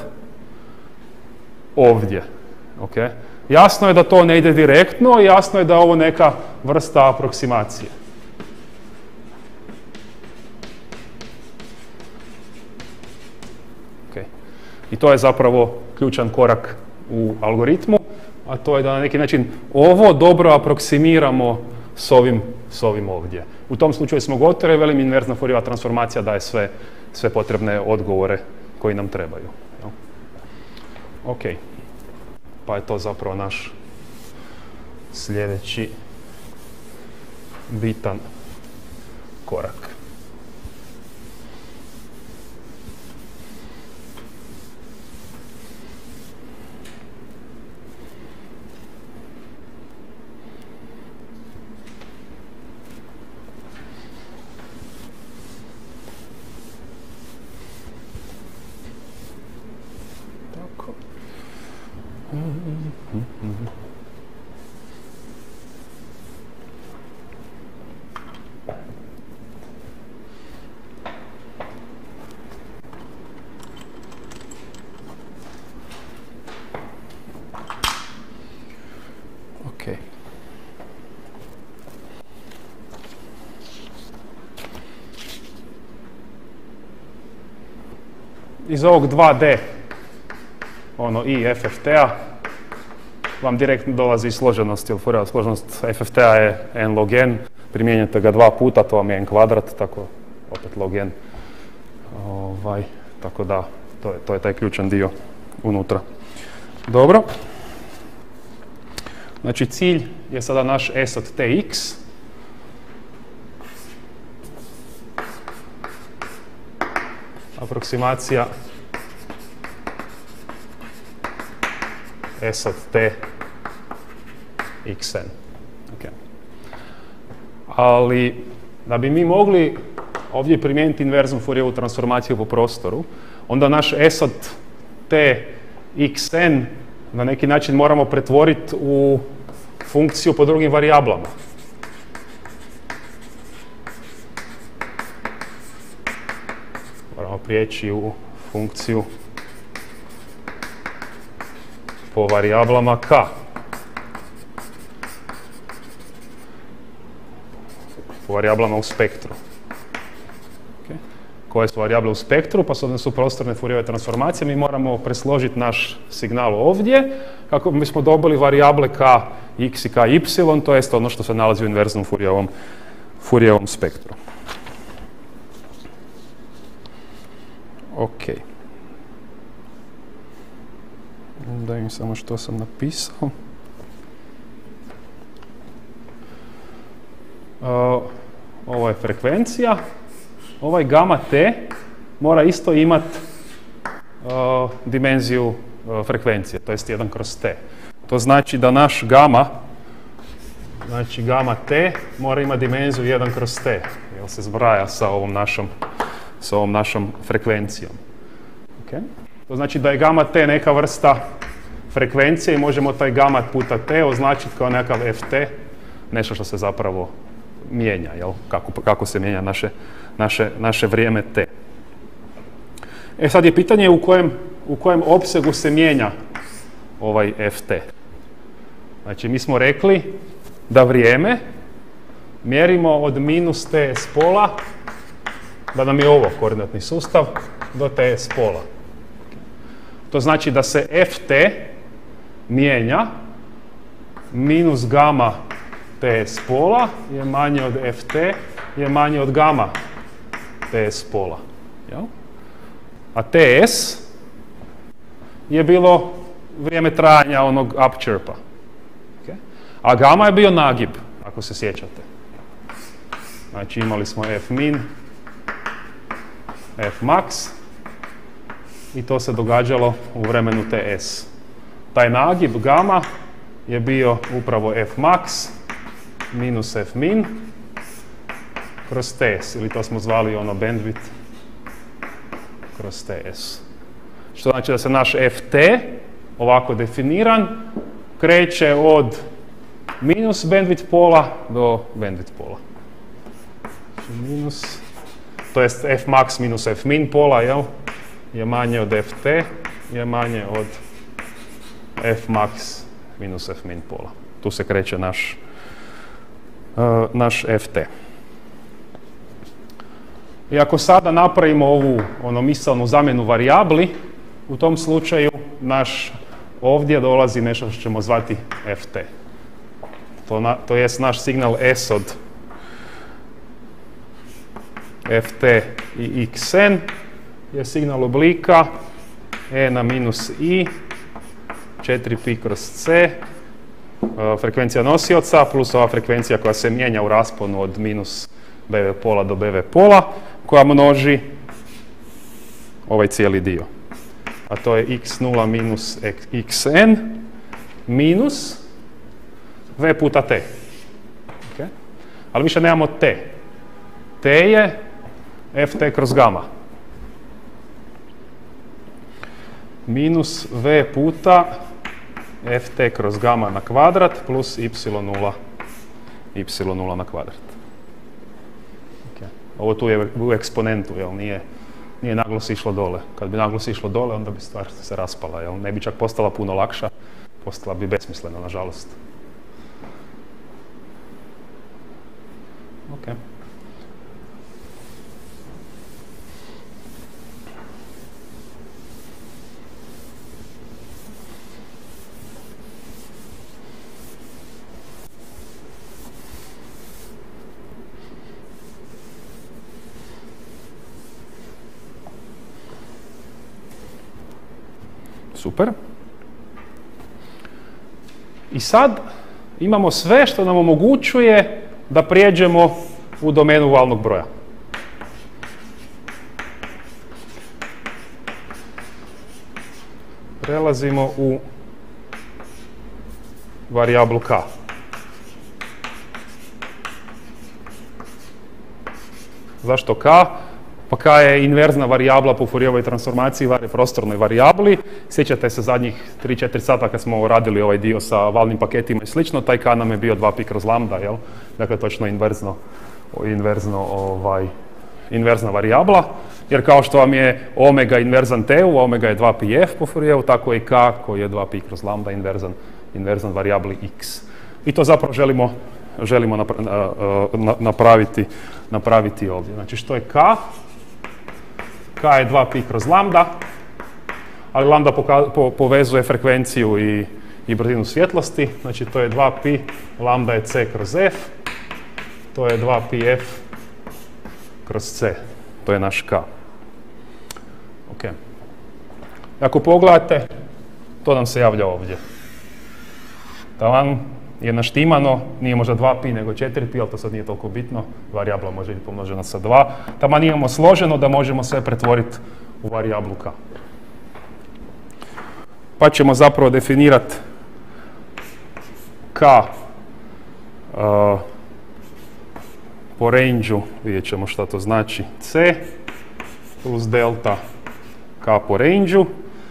ovdje. Okay. Jasno je da to ne ide direktno, jasno je da je ovo neka vrsta aproksimacije. Okay. I to je zapravo ključan korak u algoritmu, a to je da na neki način ovo dobro aproksimiramo s ovim, s ovim ovdje. U tom slučaju smo gotovi, velim, inverzna Fourijerova transformacija daje sve, sve potrebne odgovore koji nam trebaju. Ok, pa je to zapravo naš sljedeći bitan korak. Okay. Iz ovog dva D, ono i F F T-a, vam direktno dolazi iz složenosti, jer Fourijerova složenost F F T-a je n log n, primijenjate ga dva puta, to vam je n kvadrat, tako opet log n. Ovaj, tako da, to je, to je taj ključan dio unutra. Dobro. Znači cilj je sada naš S od Tx. Aproksimacija S od T xn. Okay. Ali da bi mi mogli ovdje primijeniti inverznu Fourijerovu transformaciju po prostoru, onda naš S od T xn na neki način moramo pretvoriti u funkciju po drugim varijablama. Moramo prijeći u funkciju po varijablama k. Po varijablama u spektru. Okay. Koje su varijable u spektru, pa su, su prostorne Fourijerove transformacije, mi moramo presložiti naš signal ovdje, kako bismo dobili varijable k x i k y, to jest ono što se nalazi u inverznom Fourijerovom, Fourijerovom spektru. Ok. Da im samo što sam napisao. Uh, ovo je frekvencija. Ovaj gamma t mora isto imati uh, dimenziju uh, frekvencije, to jest jedan kroz t. To znači da naš gamma, znači gamma t mora imati dimenziju jedan kroz t, jer se zbraja sa ovom našom, sa ovom našom frekvencijom. Okay. To znači da je gamma t neka vrsta frekvencije i možemo taj gamma puta t označiti kao nekakav ft, nešto što se zapravo mijenja, jel? Kako, kako se mijenja naše, naše, naše vrijeme t. E sad je pitanje u kojem, u kojem opsegu se mijenja ovaj ft. Znači mi smo rekli da vrijeme mjerimo od minus ts pola, da nam je ovo koordinatni sustav, do ts pola. To znači da se ft mijenja minus gama ts pola je manje od ft je manje od gama ts pola. Jel? A ts je bilo vrijeme trajanja onog up chirpa. Okay? A gama je bio nagib, ako se sjećate. Znači imali smo f min, f max i to se događalo u vremenu ts. Taj nagib gama je bio upravo f max minus f min kroz ts, ili to smo zvali ono bandwidth kroz ts. Što znači da se naš ft, ovako definiran, kreće od minus bandwidth pola do bandwidth pola. Minus, to jest f max minus f min pola, jel? Je manje od ft, je manje od f max minus f min pola. Tu se kreće naš, uh, naš ft. I ako sada napravimo ovu ono, misalnu zamjenu varijabli, u tom slučaju naš ovdje dolazi nešto što ćemo zvati ft. To, na, to jest naš signal s od ft i xn je signal oblika e na minus i četiri pi kroz c, uh, frekvencija nosioca plus ova frekvencija koja se mijenja u rasponu od minus bv pola do bv pola, koja množi ovaj cijeli dio. A to je x nula minus xn minus v puta t. Okay? Ali više nemamo t. t je ft kroz gama. Minus v puta ft kroz gama na kvadrat plus y nula, y nula na kvadrat. Okay. Ovo tu je u eksponentu, jel? Nije, nije naglo se išlo dole. Kad bi naglo se išlo dole, onda bi stvar se raspala, jel? Ne bi čak postala puno lakša, postala bi besmislena, nažalost. Okay. Super. I sad imamo sve što nam omogućuje da prijeđemo u domenu valnog broja. Prelazimo u varijablu k. Zašto k? Pa k je inverzna varijabla po Fourierovoj transformaciji prostornoj varijabli. Sjećate se zadnjih tri četiri sata kad smo radili ovaj dio sa valnim paketima i slično, taj k nam je bio dva pi kroz lambda, jel? Dakle, točno inverzno, inverzno, ovaj, inverzna varijabla. Jer kao što vam je omega inverzan t-u, omega je dva pi f po Fourieru, tako je i k koji je dva pi kroz lambda inverzan, inverzan varijabli x. I to zapravo želimo, želimo napraviti, napraviti ovdje. Znači, što je k? K je dva pi kroz lambda, ali lambda po, povezuje frekvenciju i, i brzinu svjetlosti, znači to je dva pi, lambda je c kroz f, to je dva pi f kroz c, to je naš k. Ok. Ako pogledate, to nam se javlja ovdje. Taman je naštimano, nije možda dva pi nego četiri pi, ali to sad nije toliko bitno. Varijabla može biti pomnožena sa dva. Taman imamo složeno da možemo sve pretvoriti u varijablu k. Pa ćemo zapravo definirati k uh, po range-u, vidjet ćemo šta to znači, c plus delta k po range-u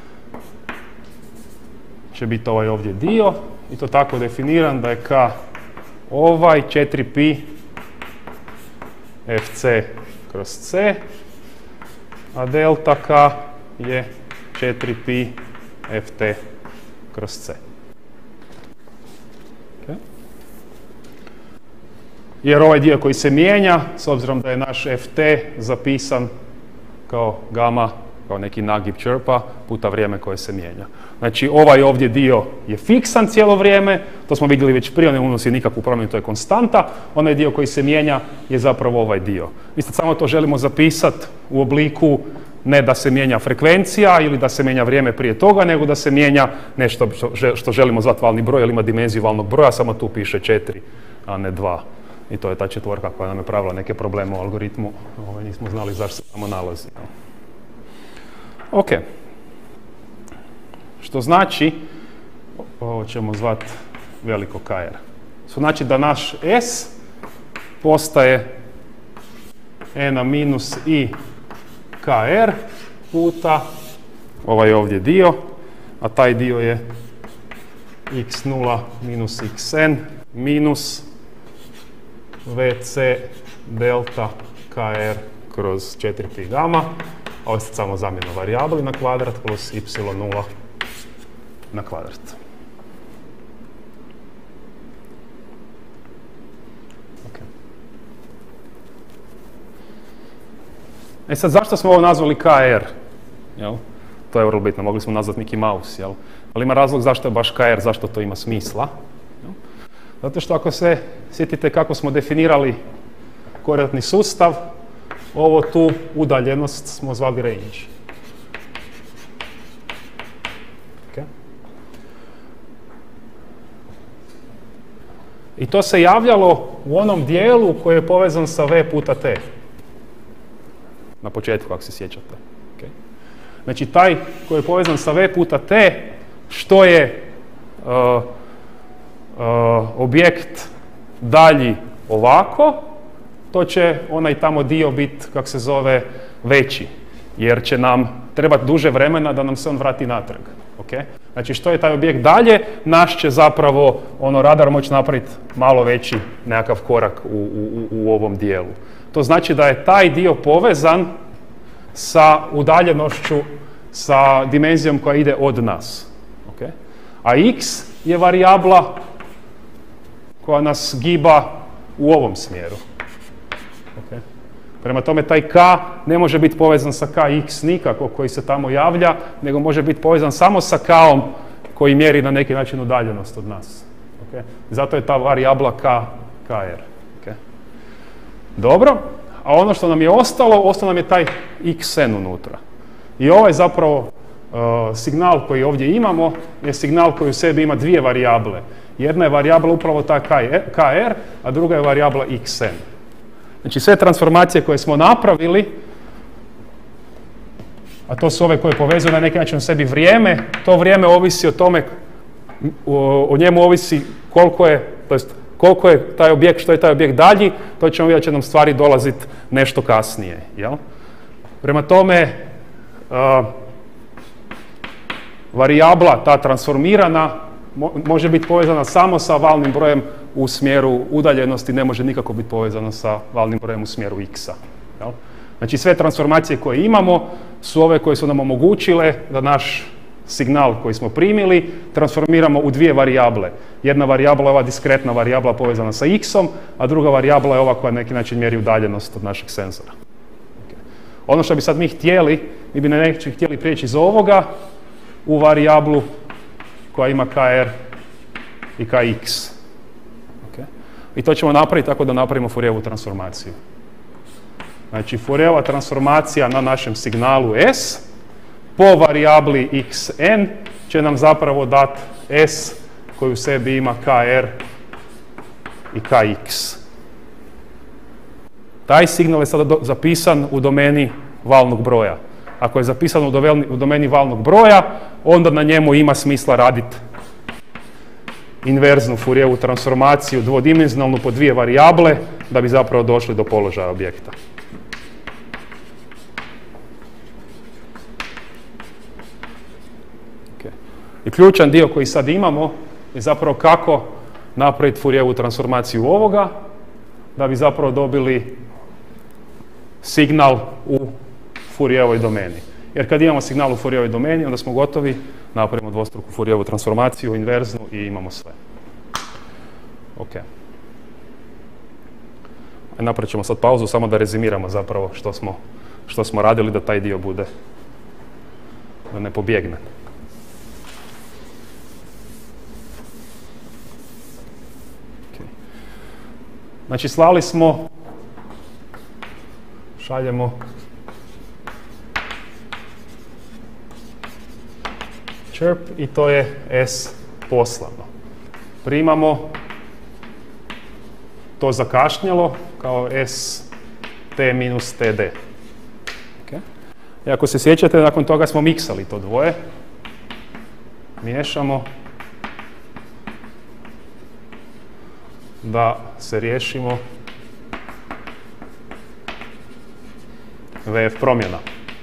će biti ovaj ovdje dio. I to tako definiran da je k ovaj četiri pi fc kroz c, a delta k je četiri pi ft kroz c. Okay. Jer ovaj dio koji se mijenja, s obzirom da je naš ft zapisan kao gama, kao neki nagib črpa, puta vrijeme koje se mijenja. Znači ovaj ovdje dio je fiksan cijelo vrijeme, to smo vidjeli već prije, ne unosi nikakvu promjenu, to je konstanta. Onaj dio koji se mijenja je zapravo ovaj dio. Mi sad samo to želimo zapisati u obliku ne da se mijenja frekvencija ili da se mijenja vrijeme prije toga, nego da se mijenja nešto što želimo zvati valni broj, jer ima dimenziju valnog broja, samo tu piše četiri, a ne dva. I to je ta četvorka koja nam je pravila neke probleme u algoritmu. Ovo nismo znali zašto se tamo nalazi. Ok. Što znači, ovo ćemo zvati veliko K R. Što znači da naš S postaje N minus I K R puta ovaj ovdje dio, a taj dio je x nula minus xn minus vc delta kr kroz četiri pi gama, a ovo je samo zamjena varijabli na kvadrat plus y nula na kvadrat. Okay. E sad, zašto smo ovo nazvali K R? Jel? To je vrlo bitno, mogli smo nazvati Mickey Mouse, jel? Ali ima razlog zašto je baš K R, zašto to ima smisla. Jel? Zato što ako se sjetite kako smo definirali koordinatni sustav, ovo tu udaljenost smo zvali range. Okay. I to se javljalo u onom dijelu koji je povezan sa V puta T. Na početku, ako se sjećate. Okay. Znači, taj koji je povezan sa V puta T, što je uh, uh, objekt dalji ovako, to će onaj tamo dio biti, kako se zove, veći. Jer će nam trebati duže vremena da nam se on vrati natrag. Okay? Znači, što je taj objekt dalje, naš će zapravo ono, radar moći napraviti malo veći nekakav korak u, u, u ovom dijelu. To znači da je taj dio povezan sa udaljenošću, sa dimenzijom koja ide od nas. Okay? A x je varijabla koja nas giba u ovom smjeru. Okay. Prema tome, taj k ne može biti povezan sa kx nikako koji se tamo javlja, nego može biti povezan samo sa k-om koji mjeri na neki način udaljenost od nas. Okay. Zato je ta varijabla k, kr. Okay. Dobro, a ono što nam je ostalo, ostalo nam je taj xn unutra. I ovaj zapravo uh, signal koji ovdje imamo je signal koji u sebi ima dvije varijable. Jedna je varijabla upravo ta kr, a druga je varijabla xn. Znači sve transformacije koje smo napravili, a to su ove koje povezuju na neki način u sebi vrijeme, to vrijeme ovisi o tome, o, o njemu ovisi koliko je, to jest koliko je taj objekt, što je taj objekt dalji, to ćemo vidjeti da će nam stvari dolaziti nešto kasnije. Jel? Prema tome, uh, varijabla, ta transformirana, može biti povezana samo sa valnim brojem u smjeru udaljenosti, ne može nikako biti povezana sa valnim brojem u smjeru x-a. Znači sve transformacije koje imamo su ove koje su nam omogućile da naš signal koji smo primili transformiramo u dvije varijable. Jedna varijabla je ova diskretna varijabla povezana sa x-om, a druga varijabla je ova koja na neki način mjeri udaljenost od našeg senzora. Okay. Ono što bi sad mi htjeli, mi bi na neki način htjeli prijeći iz ovoga u varijablu koja ima kr i kx. Okay. I to ćemo napraviti tako da napravimo Fourijerovu transformaciju. Znači, Fourierova transformacija na našem signalu S po varijabli xn će nam zapravo dati S koji u sebi ima kr i kx. Taj signal je sada zapisan u domeni valnog broja. Ako je zapisan u domeni valnog broja, onda na njemu ima smisla raditi inverznu Fourijerovu transformaciju, dvodimenzionalnu po dvije varijable, da bi zapravo došli do položaja objekta. Okay. I ključan dio koji sad imamo je zapravo kako napraviti Fourijerovu transformaciju ovoga, da bi zapravo dobili signal u Fourierovoj domeni. Jer kad imamo signal u Fourierovoj domeni, onda smo gotovi, napravimo dvostruku Fourierovu transformaciju, inverznu i imamo sve. Ok. Napravit ćemo sad pauzu, samo da rezimiramo zapravo što smo, što smo radili, da taj dio bude, da ne pobjegne. Okay. Znači, slali smo, šaljemo chirp i to je S poslano. Primamo to zakašnjelo kao S T minus T D. Okay. I ako se sjećate, nakon toga smo miksali to dvoje. Miješamo da se riješimo V F promjena.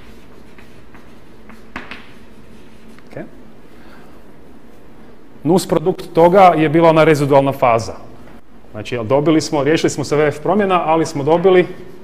Okay. Nus produkt toga je bila ona rezidualna faza. Znači, dobili smo, riješili smo se V F promjena, ali smo dobili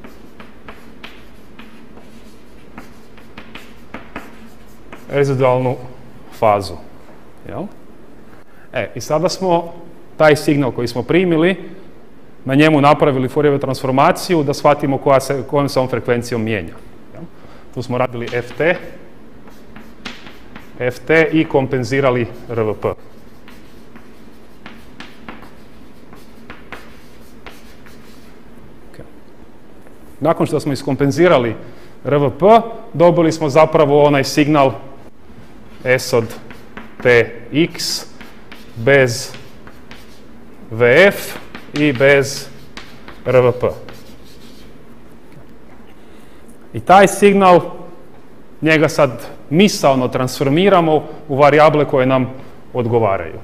rezidualnu fazu. Jel? E, i sada smo taj signal koji smo primili, na njemu napravili Fourierovu transformaciju da shvatimo koja se, kojom se on frekvencijom mijenja. Jel? Tu smo radili F T, F T i kompenzirali R V P. Nakon što smo iskompenzirali R V P, dobili smo zapravo onaj signal S od T X bez V F i bez R V P. I taj signal, njega sad misaono transformiramo u varijable koje nam odgovaraju.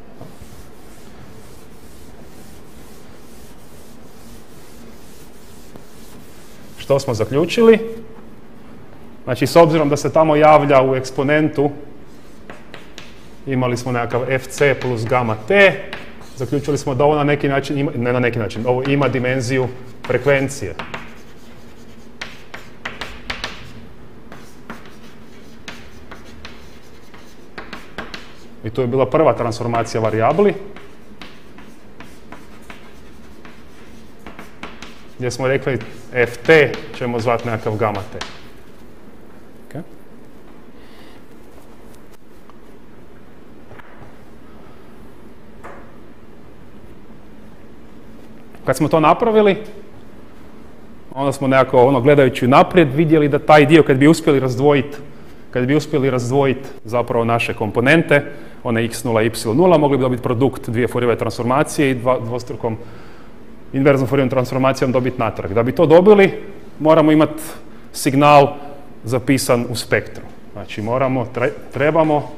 Što smo zaključili? Znači, s obzirom da se tamo javlja u eksponentu, imali smo nekakav F C plus gamma T, zaključili smo da ovo na neki način, ima, ne na neki način, ovo ima dimenziju frekvencije. I to je bila prva transformacija varijabli, gdje smo rekli F T ćemo zvati nekakav gamma T. Okay. Kad smo to napravili, onda smo nekako, ono, gledajući naprijed, vidjeli da taj dio, kad bi uspjeli razdvojiti, kad bi uspjeli razdvojiti zapravo naše komponente, one x nula i y nula, mogli bi dobiti produkt dvije Fourierove transformacije i dva, dvostrukom inverznom Fourierovom transformacijom dobiti natrag. Da bi to dobili, moramo imati signal zapisan u spektru. Znači, moramo, trebamo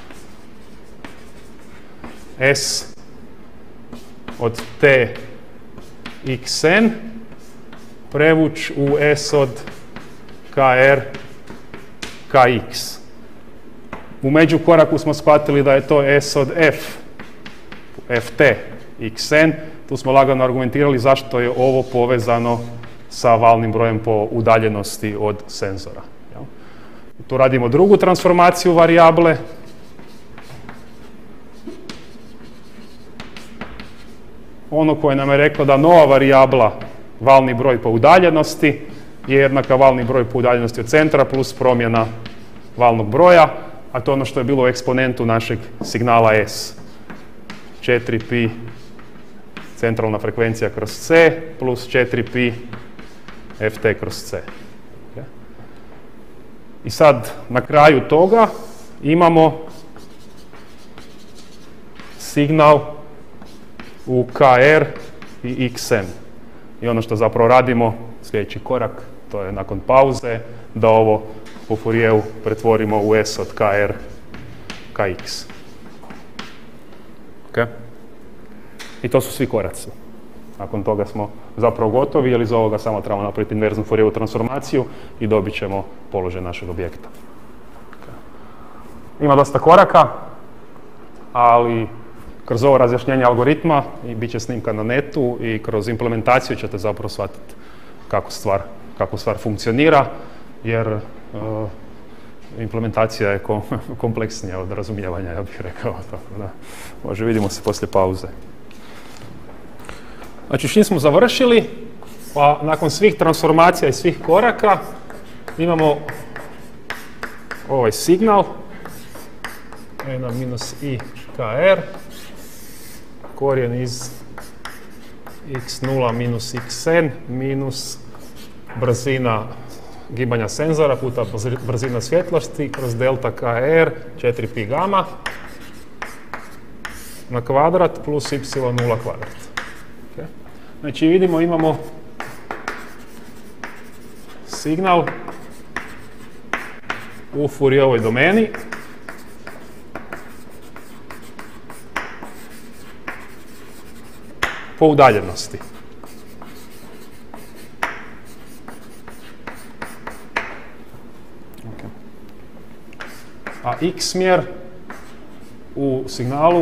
S od T xn prevući u S od Kr Kx. U međukoraku smo shvatili da je to S od F, Ft xn. Tu smo lagano argumentirali zašto je ovo povezano sa valnim brojem po udaljenosti od senzora. Tu radimo drugu transformaciju varijable. Ono koje nam je reklo da nova varijabla, valni broj po udaljenosti, je jednaka valni broj po udaljenosti od centra plus promjena valnog broja, a to je ono što je bilo u eksponentu našeg signala S. četiri pi centralna frekvencija kroz C plus četiri pi Ft kroz C. Okay. I sad, na kraju toga, imamo signal u Kr i Xn. I ono što zapravo radimo, sljedeći korak, to je nakon pauze, da ovo po Fourieru pretvorimo u S od Kr Kx. Okay. I to su svi koraci. Nakon toga smo zapravo gotovi, jer iz ovoga samo trebamo napraviti inverznu Fourierovu transformaciju i dobit ćemo položaj našeg objekta. Okay. Ima dosta koraka, ali kroz ovo razjašnjenje algoritma i bit će snimka na netu i kroz implementaciju ćete zapravo shvatiti kako stvar, kako stvar funkcionira, jer uh, implementacija je kom, kompleksnija od razumijevanja, ja bih rekao. Tako da, može, vidimo se poslije pauze. Znači, s čim smo završili? Pa, nakon svih transformacija i svih koraka imamo ovaj signal e na minus i kr, korijen iz x nula minus xn minus brzina gibanja senzora puta brzina svjetlosti kroz delta kr četiri pi gama na kvadrat plus y nula kvadrat. Okay. Znači vidimo, imamo signal u Fourierovoj domeni po udaljenosti. Okay. A x smjer u signalu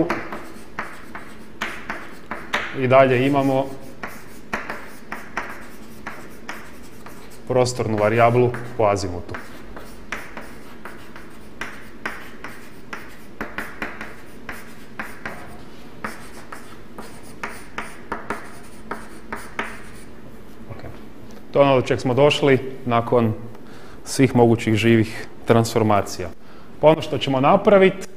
i dalje imamo prostornu varijablu po azimutu. To je ono do čeg smo došli nakon svih mogućih živih transformacija. Pa ono što ćemo napraviti,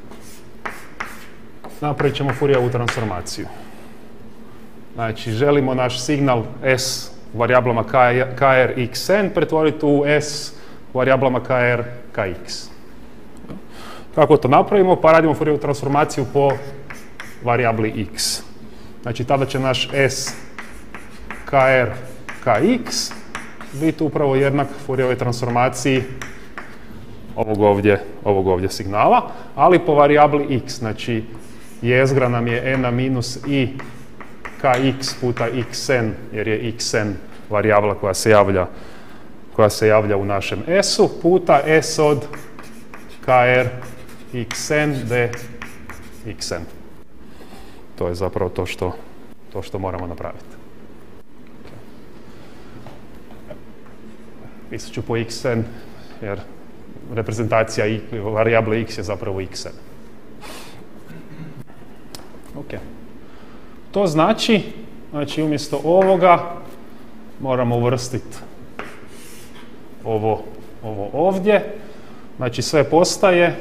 napravit ćemo Fourierovu transformaciju. Znači, želimo naš signal S varijablama kr, xn pretvoriti u S varijablama kr, kx. Kako to napravimo? Pa radimo Fourierovu transformaciju po varijabli x. Znači, tada će naš S kr, kx biti upravo jednak Fourierovoj transformaciji ovog ovdje, ovog ovdje signala, ali po varijabli x. Znači, jezgra nam je e na minus i kx puta xn, jer je xn varijabla koja se javlja, koja se javlja u našem s-u, puta s od kr xn dxn. To je zapravo to što, to što moramo napraviti. Pisat ću po xn, jer reprezentacija i varijable x je zapravo xn. Ok. To znači, znači umjesto ovoga moramo uvrstiti ovo, ovo ovdje. Znači sve postaje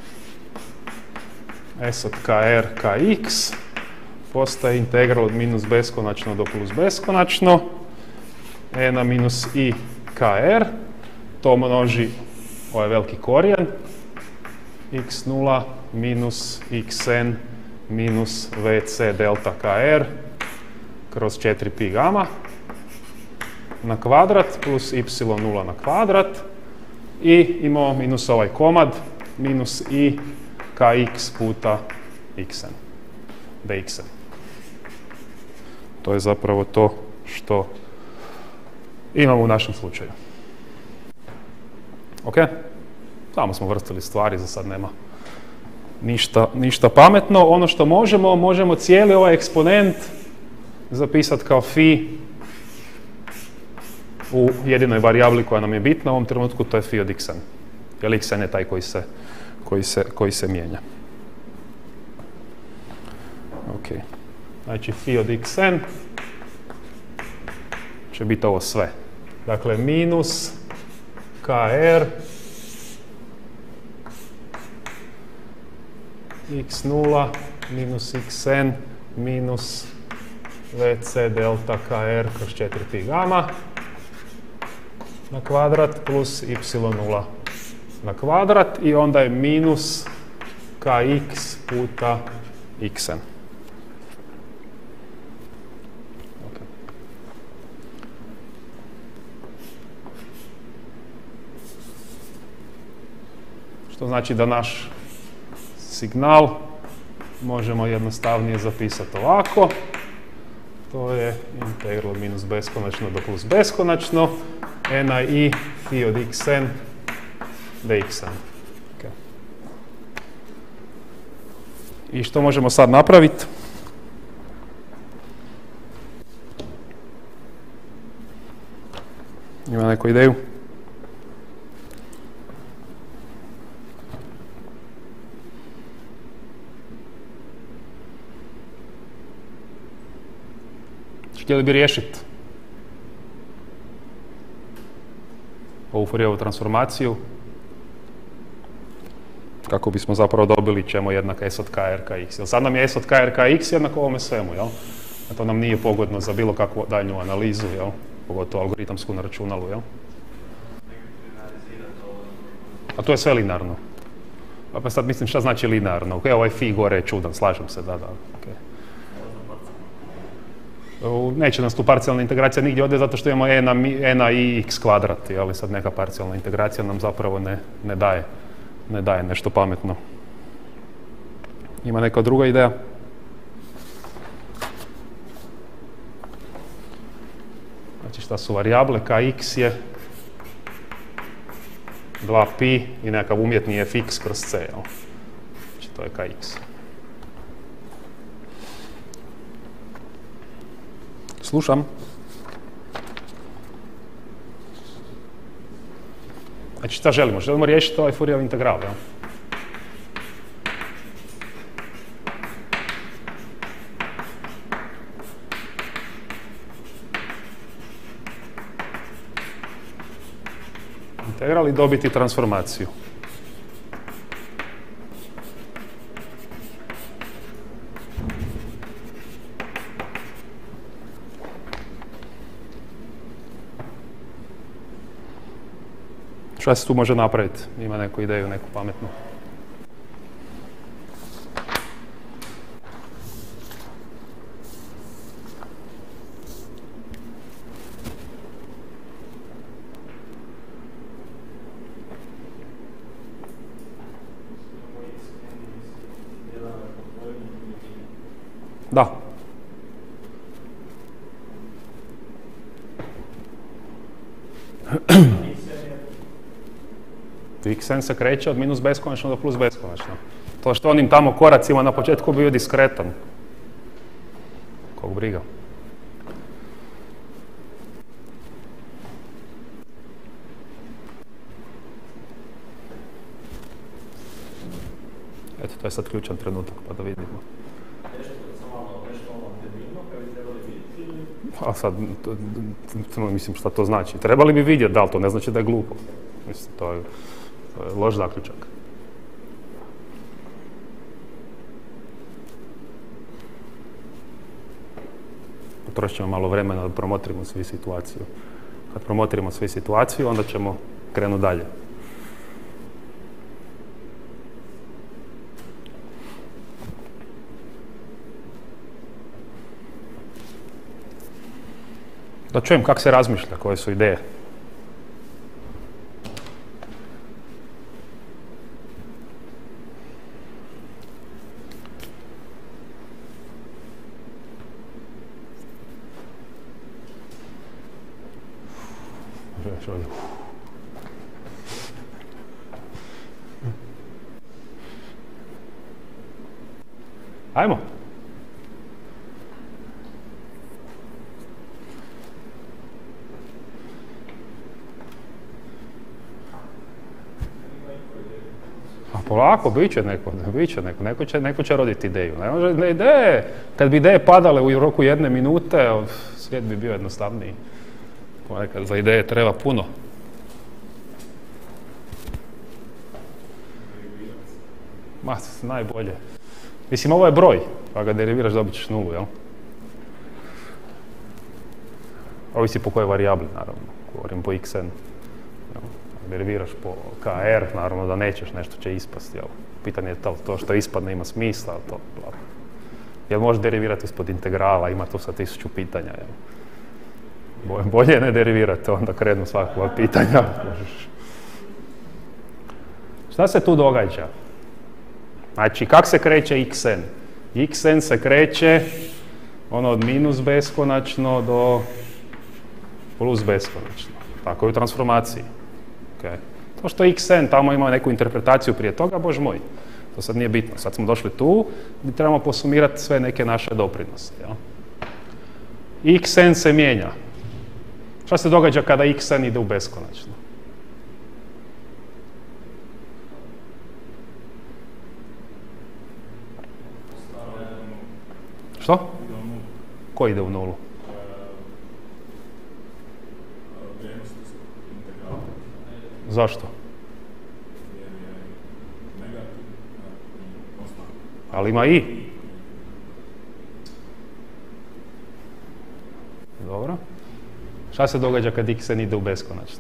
s od kr, kx, postaje integral od minus beskonačno do plus beskonačno, e na minus i kr, to množi ovaj veliki korijen, x nula minus xn minus vc delta kr kroz četiri pi gama na kvadrat plus y nula na kvadrat i imamo minus ovaj komad minus i kx puta xn dxn. To je zapravo to što imamo u našem slučaju. Ok? Samo smo vrstili stvari, za sad nema ništa, ništa pametno. Ono što možemo, možemo cijeli ovaj eksponent zapisati kao phi u jedinoj varijabli koja nam je bitna u ovom trenutku, to je phi od xn. Jer xn je taj koji se, koji se, koji se mijenja. Ok. Znači phi od xn će biti ovo sve. Dakle, minus kr x nula minus xn minus vc delta kr kroz četiri pi gama na kvadrat plus y nula na kvadrat i onda je minus kx puta xn. Što znači da naš signal možemo jednostavnije zapisati ovako. To je integral minus beskonačno do plus beskonačno, e na i phi od xn dxn. Okay. I što možemo sad napraviti? Ima neku ideju? Htjeli bi riješiti ovu Fourijerovu transformaciju kako bismo zapravo dobili čemu jednak S od K R K X. Jer sad nam je S od K R K X jednak ovome svemu, jel? A to nam nije pogodno za bilo kakvu daljnju analizu, jel? Pogotovo algoritamsku na računalu, jel? A to je sve linearno. Pa sad mislim šta znači linearno. Ok, ovaj phi gore je čudan, slažem se, da, da. Okay. Neće nas tu parcijalna integracija nigdje ode zato što imamo e na, e na i x kvadrat, ali sad neka parcijalna integracija nam zapravo ne, ne, daje, ne daje nešto pametno. Ima neka druga ideja? Znači šta su varijable, kx je dva pi i nekakav umjetni fx kroz c, jel? Znači to je kx. Slušam. Znači šta želimo? Želimo riješiti ovaj Fourijerov integral, jel? Integral i dobiti transformaciju. Šta se tu može napraviti? Ima neku ideju, neku pametnu. Da. Xn se kreće od minus beskonačno do plus beskonačno. To što onim tamo koracima na početku bio diskretan. Kog briga. Eto, to je sad ključan trenutak, pa da vidimo. A sad, to, to, mislim, šta to znači? Trebali bi vidjeti, da li to ne znači da je glupo. Mislim, to je, to je loš zaključak. Potrošit ćemo malo vremena da promotrimo svi situaciju. Kad promotrimo svi situaciju, onda ćemo krenuti dalje. Da čujem kako se razmišlja, koje su ideje. Ajmo. Polako, bit će neko, bit će neko, neko će, neko će roditi ideju. Ne može, ne ideje, kad bi ideje padale u roku jedne minute, svijet bi bio jednostavniji. Ponekad za ideje treba puno. Ma, najbolje. Mislim, ovo je broj, pa ga deriviraš, dobit ćeš nulu, jel? Ovisi po kojoj varijabli, naravno. Govorim po xn. Deriviraš po K R, naravno da nećeš, nešto će ispasti, jel? Pitanje je to, to što ispadne ima smisla, to, bla. Jel možeš derivirati ispod integrala, ima tu sa tisuću pitanja, jel? Bolje ne derivirate, onda krenu svakog pitanja. Šta se tu događa? Znači, kak se kreće xn? Xn se kreće ono od minus beskonačno do plus beskonačno. Tako je u transformaciji. Okay. To što xn tamo ima neku interpretaciju prije toga, bož moj, to sad nije bitno. Sad smo došli tu gdje trebamo posumirati sve neke naše doprinose. Ja? Xn se mijenja. Šta se događa kada xn ide u beskonačno? Što? Ko ide u nulu? Zašto? Ali ima i. Dobro. Šta se događa kad xn ide u beskonačno?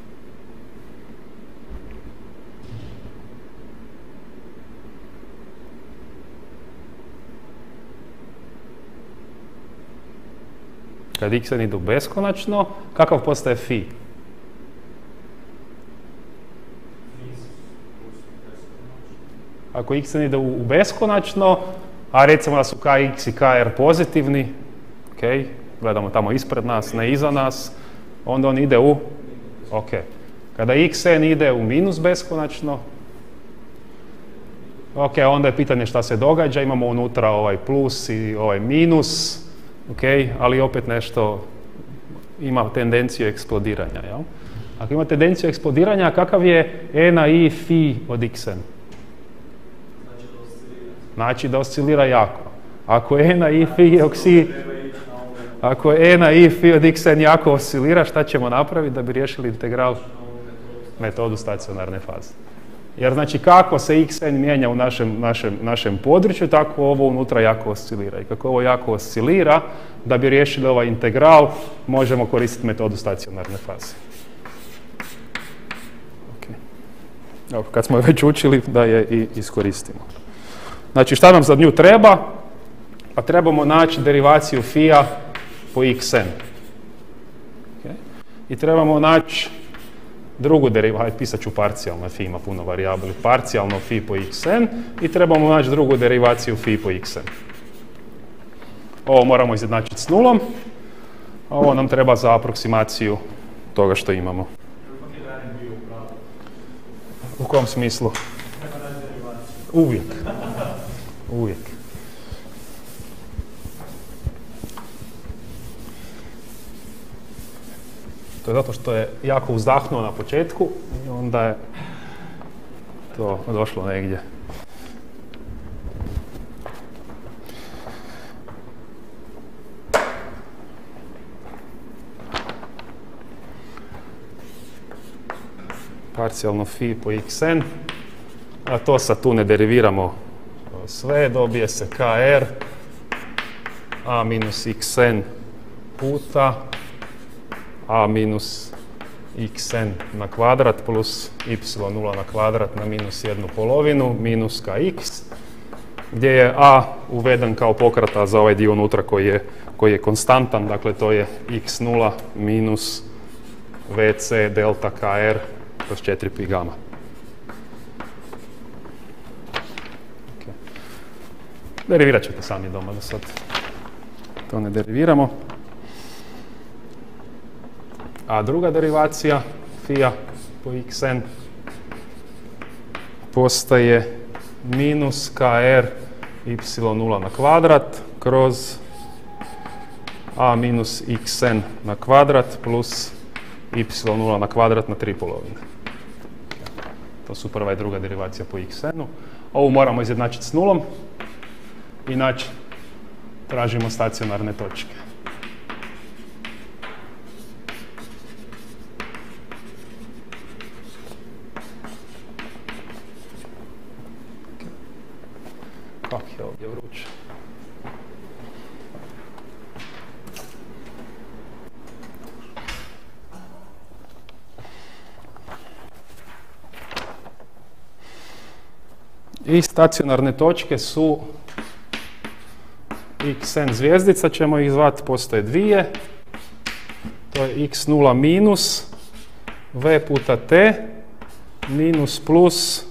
Kad xn ide u beskonačno, kakav postaje phi? Ako xn ide u beskonačno, a recimo da su kx i kr pozitivni, ok, gledamo tamo ispred nas, ne iza nas, onda on ide u, ok. Kada xn ide u minus beskonačno, ok, onda je pitanje šta se događa, imamo unutra ovaj plus i ovaj minus, ok, ali opet nešto ima tendenciju eksplodiranja, jel? Ako ima tendenciju eksplodiranja, kakav je e na i phi od xn? Znači da oscilira jako. Ako e na i phi oksi, ako e na i phi od xn jako oscilira, šta ćemo napraviti da bi riješili integral? Metodu stacionarne faze. Jer znači kako se xn mijenja u našem, našem, našem području, tako ovo unutra jako oscilira. I kako ovo jako oscilira, da bi riješili ovaj integral, možemo koristiti metodu stacionarne faze. Okay. Evo, kad smo već učili, da je i iskoristimo. Znači šta nam za nju treba? Pa trebamo naći derivaciju phi-a po xn. Okay. I trebamo naći drugu derivaciju, pisat ću parcijalno, phi ima puno varijabli, parcijalno phi po xn i trebamo naći drugu derivaciju phi po xn. Ovo moramo izjednačiti s nulom, a ovo nam treba za aproksimaciju toga što imamo. U kom smislu? Uvijek. Uvijek. To je zato što je jako uzdahnuo na početku i onda je to došlo negdje. Parcijalno phi po xn, a to sad tu ne deriviramo sve, dobije se kr a minus xn puta a minus xn na kvadrat plus y nula na kvadrat na minus jednu polovinu minus kx, gdje je a uveden kao pokrata za ovaj dio unutra koji je, koji je konstantan, dakle to je x nula minus vc delta kr kroz četiri pi gama. Okay. Derivirat ćete sami doma, da sad to ne deriviramo. A druga derivacija phi-a po xn postaje minus kr y nula na kvadrat kroz a minus xn na kvadrat plus y nula na kvadrat na tri polovine. To su prva i druga derivacija po xn-u. Ovu moramo izjednačiti s nulom, inače tražimo stacionarne točke. Kak je ovdje vruće. I stacionarne točke su xn zvijezdica, ćemo ih zvati, postoje dvije. To je x nula minus v puta t minus plus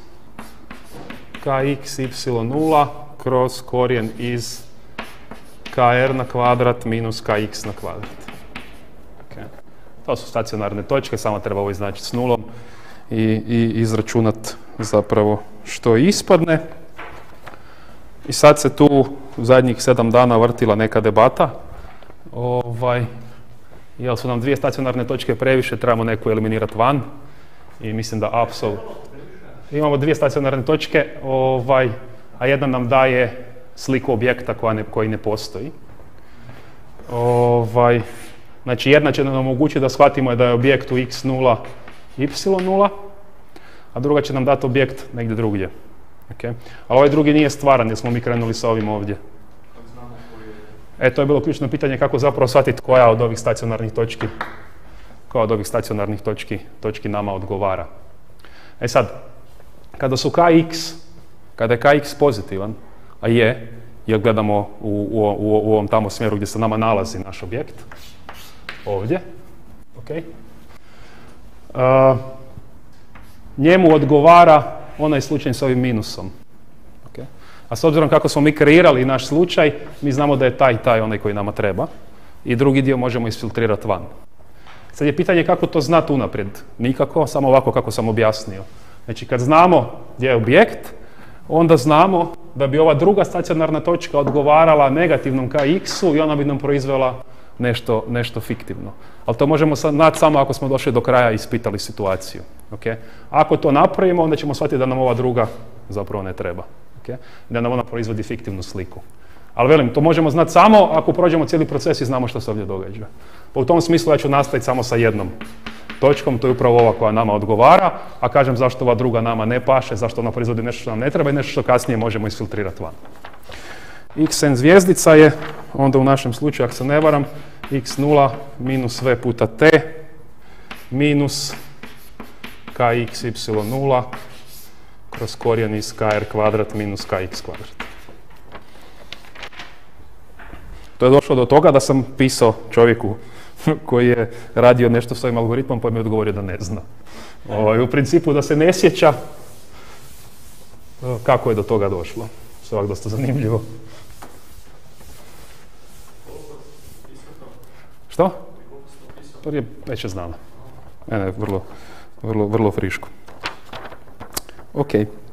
kx y nula kroz korijen iz kr na kvadrat minus kx na kvadrat. Okay. To su stacionarne točke, samo treba ovo iznačiti s nulom i, i izračunat zapravo što ispadne. I sad se tu u zadnjih sedam dana vrtila neka debata. Ovaj, Jel su nam dvije stacionarne točke previše, trebamo neku eliminirati van. I mislim da apsolutno... Imamo dvije stacionarne točke, ovaj, a jedna nam daje sliku objekta koja ne, koji ne postoji. Ovaj, znači jedna će nam omogućiti da shvatimo da je objekt u x nula, y nula, a druga će nam dati objekt negdje drugdje. Okay. Ali ovaj drugi nije stvaran jer smo mi krenuli sa ovim ovdje. E, to je bilo ključno pitanje kako zapravo shvatiti koja od ovih stacionarnih točki, koja od ovih stacionarnih točki, točki nama odgovara. E sad, kada su kx, kada je kx pozitivan, a je, jer gledamo u, u, u, u ovom tamo smjeru gdje se nama nalazi naš objekt, ovdje, okay. uh, njemu odgovara onaj slučaj s ovim minusom. Okay. A s obzirom kako smo mi kreirali naš slučaj, mi znamo da je taj taj onaj koji nama treba i drugi dio možemo isfiltrirati van. Sad je pitanje kako to znati unaprijed. Nikako, samo ovako kako sam objasnio. Znači kad znamo gdje je objekt, onda znamo da bi ova druga stacionarna točka odgovarala negativnom kx-u i ona bi nam proizvela nešto, nešto fiktivno. Ali to možemo znati samo ako smo došli do kraja i ispitali situaciju. Okay? Ako to napravimo, onda ćemo shvatiti da nam ova druga zapravo ne treba. Okay? Da nam ona proizvodi fiktivnu sliku. Ali velim, to možemo znati samo ako prođemo cijeli proces i znamo što se ovdje događa. Pa u tom smislu ja ću nastaviti samo sa jednom točkom, to je upravo ova koja nama odgovara, a kažem zašto ova druga nama ne paše, zašto ona proizvodi nešto što nam ne treba i nešto što kasnije možemo isfiltrirati van. Xn zvijezdica je, onda u našem slučaju, ako se ne varam, x nula minus v puta t minus kx y nula kroz korijen iz kr kvadrat minus kx kvadrat. To je došlo do toga da sam pisao čovjeku koji je radio nešto s ovim algoritmom pa mi je odgovorio da ne zna. O, u principu da se ne sjeća kako je do toga došlo. Što je ovako dosta zanimljivo. Što? Prije pet šest dana. Ne, ne, vrlo, vrlo, vrlo friško. Ok.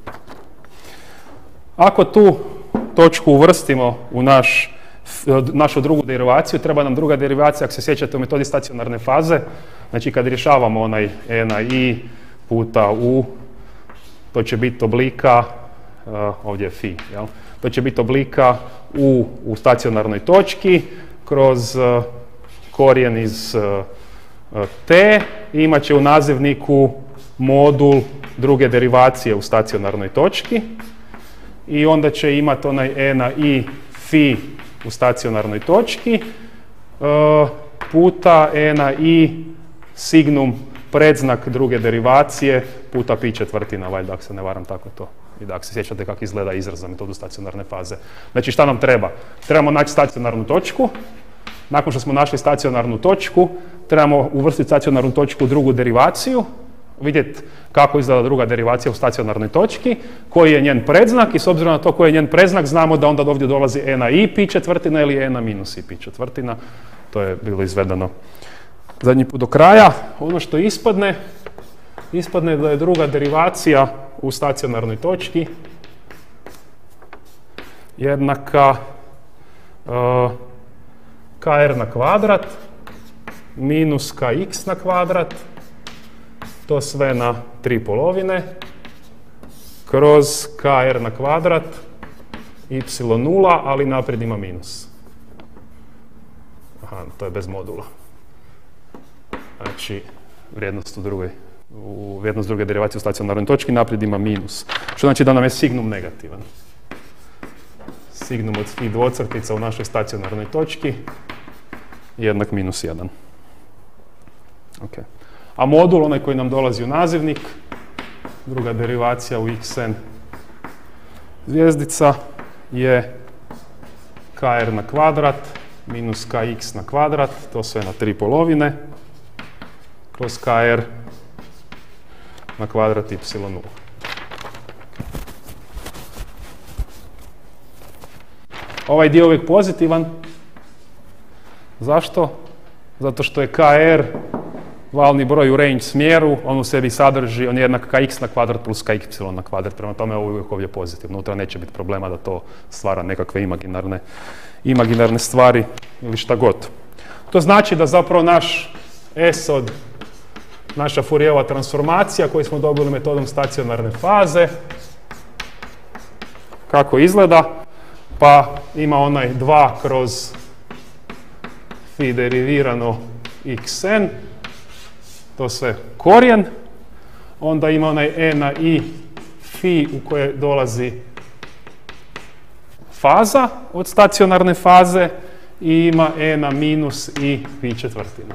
Ako tu točku uvrstimo u naš našu drugu derivaciju, treba nam druga derivacija, ako se sjećate u metodi stacionarne faze, znači kad rješavamo onaj e na i puta u, to će biti oblika, uh, ovdje je fi, jel? To će biti oblika u, u stacionarnoj točki kroz uh, korijen iz uh, t i imat će u nazivniku modul druge derivacije u stacionarnoj točki i onda će imati onaj e na i fi u stacionarnoj točki uh, puta e na i signum predznak druge derivacije puta pi četvrtina, valjda ako se ne varam tako to. I da ako se sjećate kako izgleda izraz za metodu stacionarne faze. Znači šta nam treba? Trebamo naći stacionarnu točku. Nakon što smo našli stacionarnu točku, trebamo uvrstiti stacionarnu točku u drugu derivaciju, vidjeti kako izgleda druga derivacija u stacionarnoj točki, koji je njen predznak i s obzirom na to koji je njen predznak znamo da onda ovdje dolazi e na i pi četvrtina ili e na minus i pi četvrtina. To je bilo izvedeno zadnji put do kraja. Ono što ispadne, ispadne da je druga derivacija u stacionarnoj točki jednaka uh, kr na kvadrat minus kx na kvadrat, to sve na tri polovine, kroz kr na kvadrat, y nula, ali naprijed ima minus. Aha, to je bez modula. Znači, vrijednost u drugoj, u vrijednost druge derivacije u stacionarnoj točki, naprijed ima minus. Što znači da nam je signum negativan. Signum od fi dvocrtica u našoj stacionarnoj točki jednak minus jedan. Okay. A modul, onaj koji nam dolazi u nazivnik, druga derivacija u xn zvijezdica je kr na kvadrat minus kx na kvadrat, to sve na tri polovine, kroz kr na kvadrat y nula. Ovaj dio je uvijek pozitivan. Zašto? Zato što je kr valni broj u range smjeru, on u sebi sadrži, on je jednak kx na kvadrat plus ky na kvadrat, prema tome ovo je uvijek ovdje pozitivno. Unutra neće biti problema da to stvara nekakve imaginarne, imaginarne stvari ili šta god. To znači da zapravo naš S od naša Fourierova transformacija koju smo dobili metodom stacionarne faze, kako izgleda, pa ima onaj dva kroz phi derivirano xn, to sve korijen, onda ima onaj e na i phi u koje dolazi faza od stacionarne faze i ima e na minus i phi četvrtina.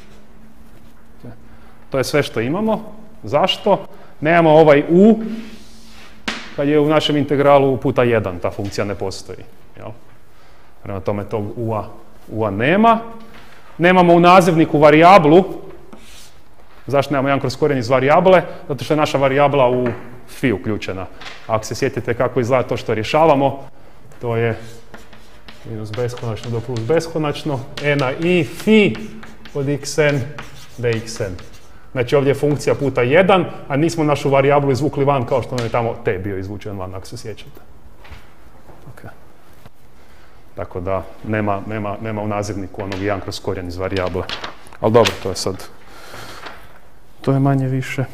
To je sve što imamo. Zašto? Nemamo ovaj u, kad je u našem integralu puta jedan, ta funkcija ne postoji. Jel? Prema tome tog u-a, u-a nema. Nemamo u nazivniku varijablu. Zašto nemamo jedan kroz korijen iz varijable? Zato što je naša varijabla u phi uključena. Ako se sjetite kako izgleda to što rješavamo, to je minus beskonačno do plus beskonačno, e na i phi od xn dxn. Znači ovdje je funkcija puta jedan, a nismo našu varijablu izvukli van kao što nam je tamo t bio izvučen van, ako se sjećate. Okay. Tako da nema, nema, nema u nazivniku onog jedan kroz korijen iz varijable. Ali dobro, to je sad, to je manje više,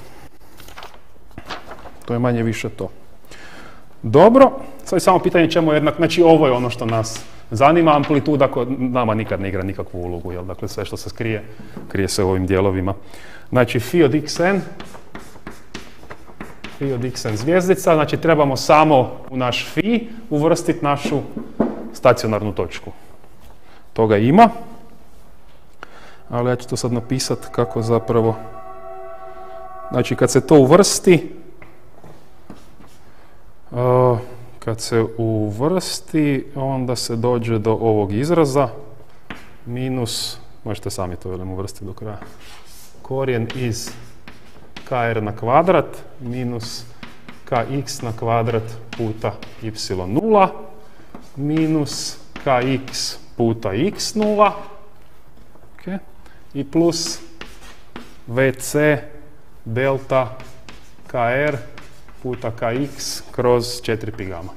to je manje više to. Dobro, sad je samo pitanje čemu je jednak, znači ovo je ono što nas zanima, amplituda kod nama nikad ne igra nikakvu ulogu, jel? Dakle sve što se skrije, krije se u ovim dijelovima. Znači phi od xn, phi od xn zvijezdica, znači trebamo samo u naš phi uvrstiti našu stacionarnu točku. Toga ima, ali ja ću to sad napisati kako zapravo, znači kad se to uvrsti, uh, kad se uvrsti, onda se dođe do ovog izraza, minus, možete sami to velim uvrstiti do kraja, korijen iz kr na kvadrat minus kx na kvadrat puta y nula minus kx puta x nula, okay, i plus vc delta kr puta kx kroz četiri pi gama.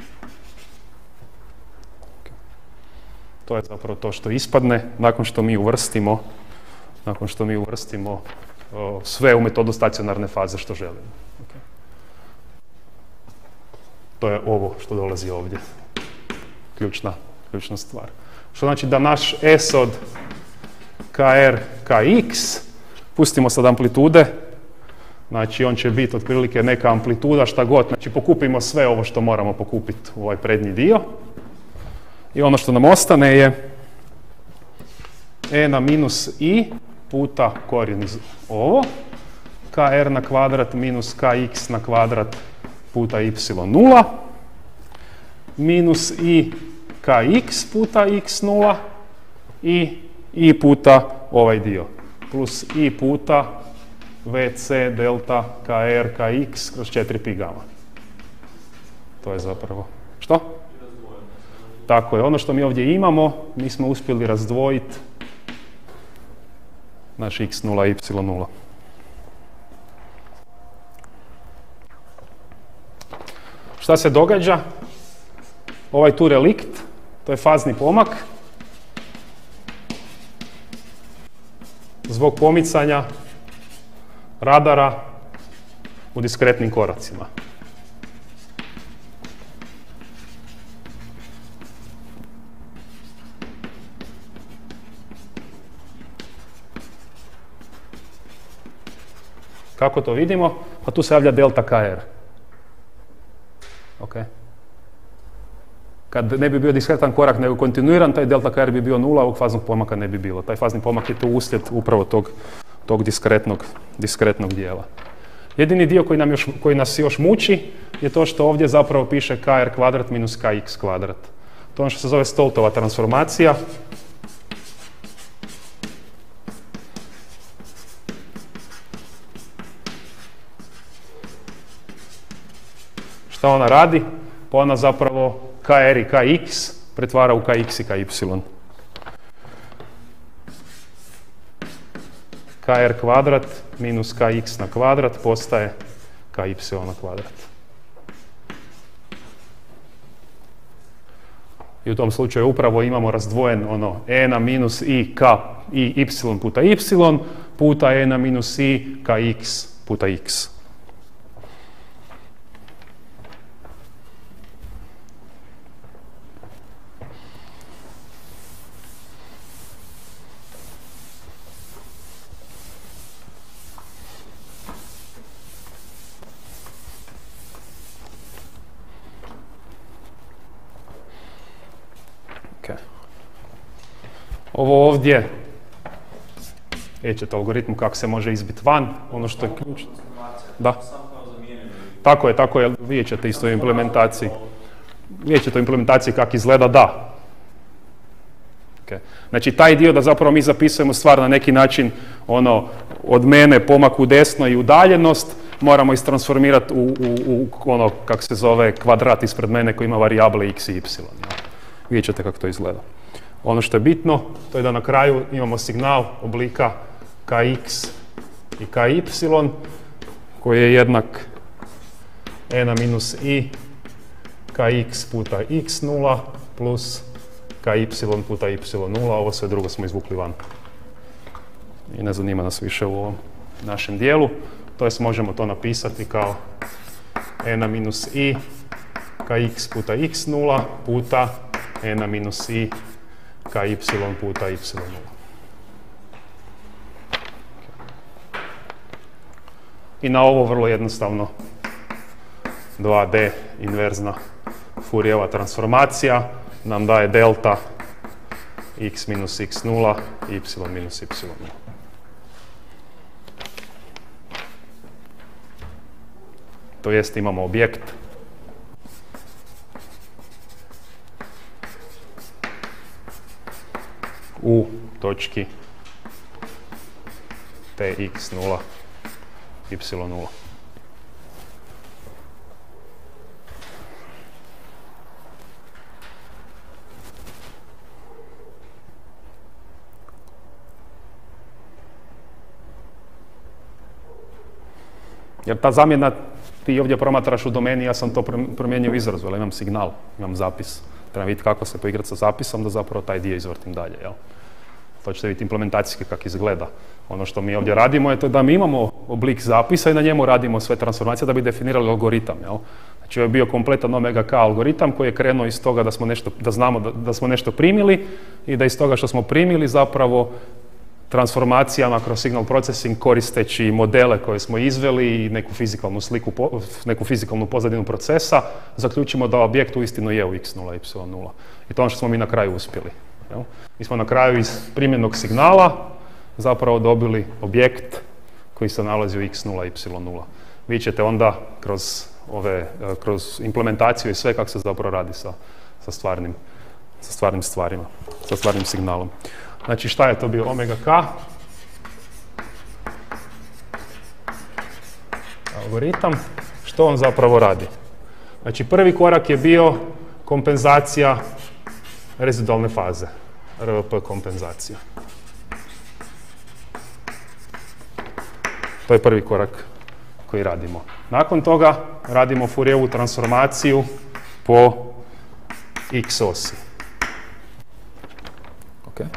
Okay. To je zapravo to što ispadne nakon što mi uvrstimo nakon što mi uvrstimo o, sve u metodu stacionarne faze što želimo. Okay. To je ovo što dolazi ovdje. Ključna, ključna stvar. Što znači da naš S od kr, kx, pustimo sad amplitude, znači on će biti otprilike neka amplituda, šta god, znači pokupimo sve ovo što moramo pokupiti u ovaj prednji dio. I ono što nam ostane je e na minus i puta korijen iz ovo, kr na kvadrat minus kx na kvadrat puta y nula, minus i kx puta x nula i i puta ovaj dio, plus i puta vc delta kr kx kroz četiri pi gama. To je zapravo, što? Tako je, ono što mi ovdje imamo, mi smo uspjeli razdvojiti naš x nula i y nula. Šta se događa? Ovaj tu relikt, to je fazni pomak. Zbog pomicanja radara u diskretnim koracima. Kako to vidimo? Pa tu se javlja delta kr. Okay. Kad ne bi bio diskretan korak nego kontinuiran, taj delta kr bi bio nula, ovog faznog pomaka ne bi bilo. Taj fazni pomak je tu uslijed upravo tog, tog diskretnog, diskretnog dijela. Jedini dio koji, nam još, koji nas još muči je to što ovdje zapravo piše kr kvadrat minus kx kvadrat. To je ono što se zove Stoltova transformacija. Šta ona radi? Pa ona zapravo kr i kx pretvara u kx i ky. Kr kvadrat minus kx na kvadrat postaje ky na kvadrat. i u tom slučaju upravo imamo razdvojen ono e na minus i k i y puta y puta e na minus i k x puta x. Ovo ovdje, vidjet ćete algoritmu kako se može izbiti van, ono što je ključno. Da. Tako je, tako je, vidjet ćete isto u implementaciji. Vidjet ćete u implementaciji kako izgleda, da. Okay. Znači taj dio da zapravo mi zapisujemo stvar na neki način, ono, od mene pomak u desno i udaljenost, moramo istransformirati u, u, u ono, kako se zove, kvadrat ispred mene koji ima varijable x i y. Vidjet ćete kako to izgleda. Ono što je bitno, to je da na kraju imamo signal oblika kx i ky, koji je jednak e na minus i kx puta x nula plus ky puta y nula, ovo sve drugo smo izvukli van. I ne zanima nas više u ovom našem dijelu, to jest možemo to napisati kao e na minus i kx puta x nula puta e na minus i ky puta y nula. I na ovo vrlo jednostavno dva D inverzna Fourierova transformacija nam daje delta x minus x nula, y minus y nula. To jest imamo objekt u točki tx nula, y nula. Jer ta zamjena, ti ovdje promatraš u domeni, ja sam to promijenio u izrazu, ali imam signal, imam zapis. Trebam vidjeti kako se poigrati sa zapisom da zapravo taj dio izvrtim dalje. Jel? To ćete vidjeti implementacijski kako izgleda. Ono što mi ovdje radimo je to da mi imamo oblik zapisa i na njemu radimo sve transformacije da bi definirali algoritam. Jel? Znači ovo je bio kompletan omega k algoritam koji je krenuo iz toga da, smo nešto, da znamo da, da smo nešto primili i da iz toga što smo primili zapravo transformacijama kroz signal processing koristeći modele koje smo izveli i neku fizikalnu sliku, neku fizikalnu pozadinu procesa, zaključimo da objekt uistinu je u x nula, y nula. I to ono što smo mi na kraju uspjeli. Jel? Mi smo na kraju iz primjenog signala zapravo dobili objekt koji se nalazi u x nula, y nula. Vi ćete onda kroz, ove, kroz implementaciju i sve kako se zapravo radi sa, sa, stvarnim, sa stvarnim stvarima, sa stvarnim signalom. Znači šta je to bio omega k? Algoritam. Što on zapravo radi? Znači prvi korak je bio kompenzacija rezidualne faze. R V P kompenzacija. To je prvi korak koji radimo. Nakon toga radimo Fourierovu transformaciju po x osi. Okay.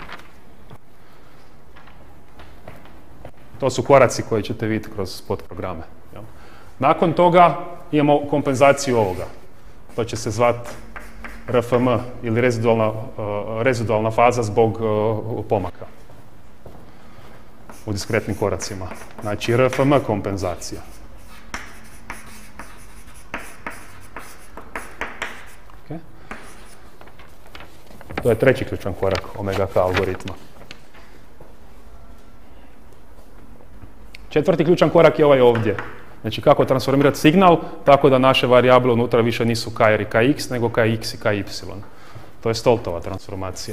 To su koraci koje ćete vidjeti kroz podprograme. Nakon toga imamo kompenzaciju ovoga. To će se zvati R F M ili rezidualna, uh, rezidualna faza zbog uh, pomaka u diskretnim koracima. Znači R F M kompenzacija. Okay. To je treći ključan korak omega k algoritma. Četvrti ključan korak je ovaj ovdje. Znači kako transformirati signal tako da naše varijable unutra više nisu kr i kx, nego kx i ky. To je Stoltova transformacija.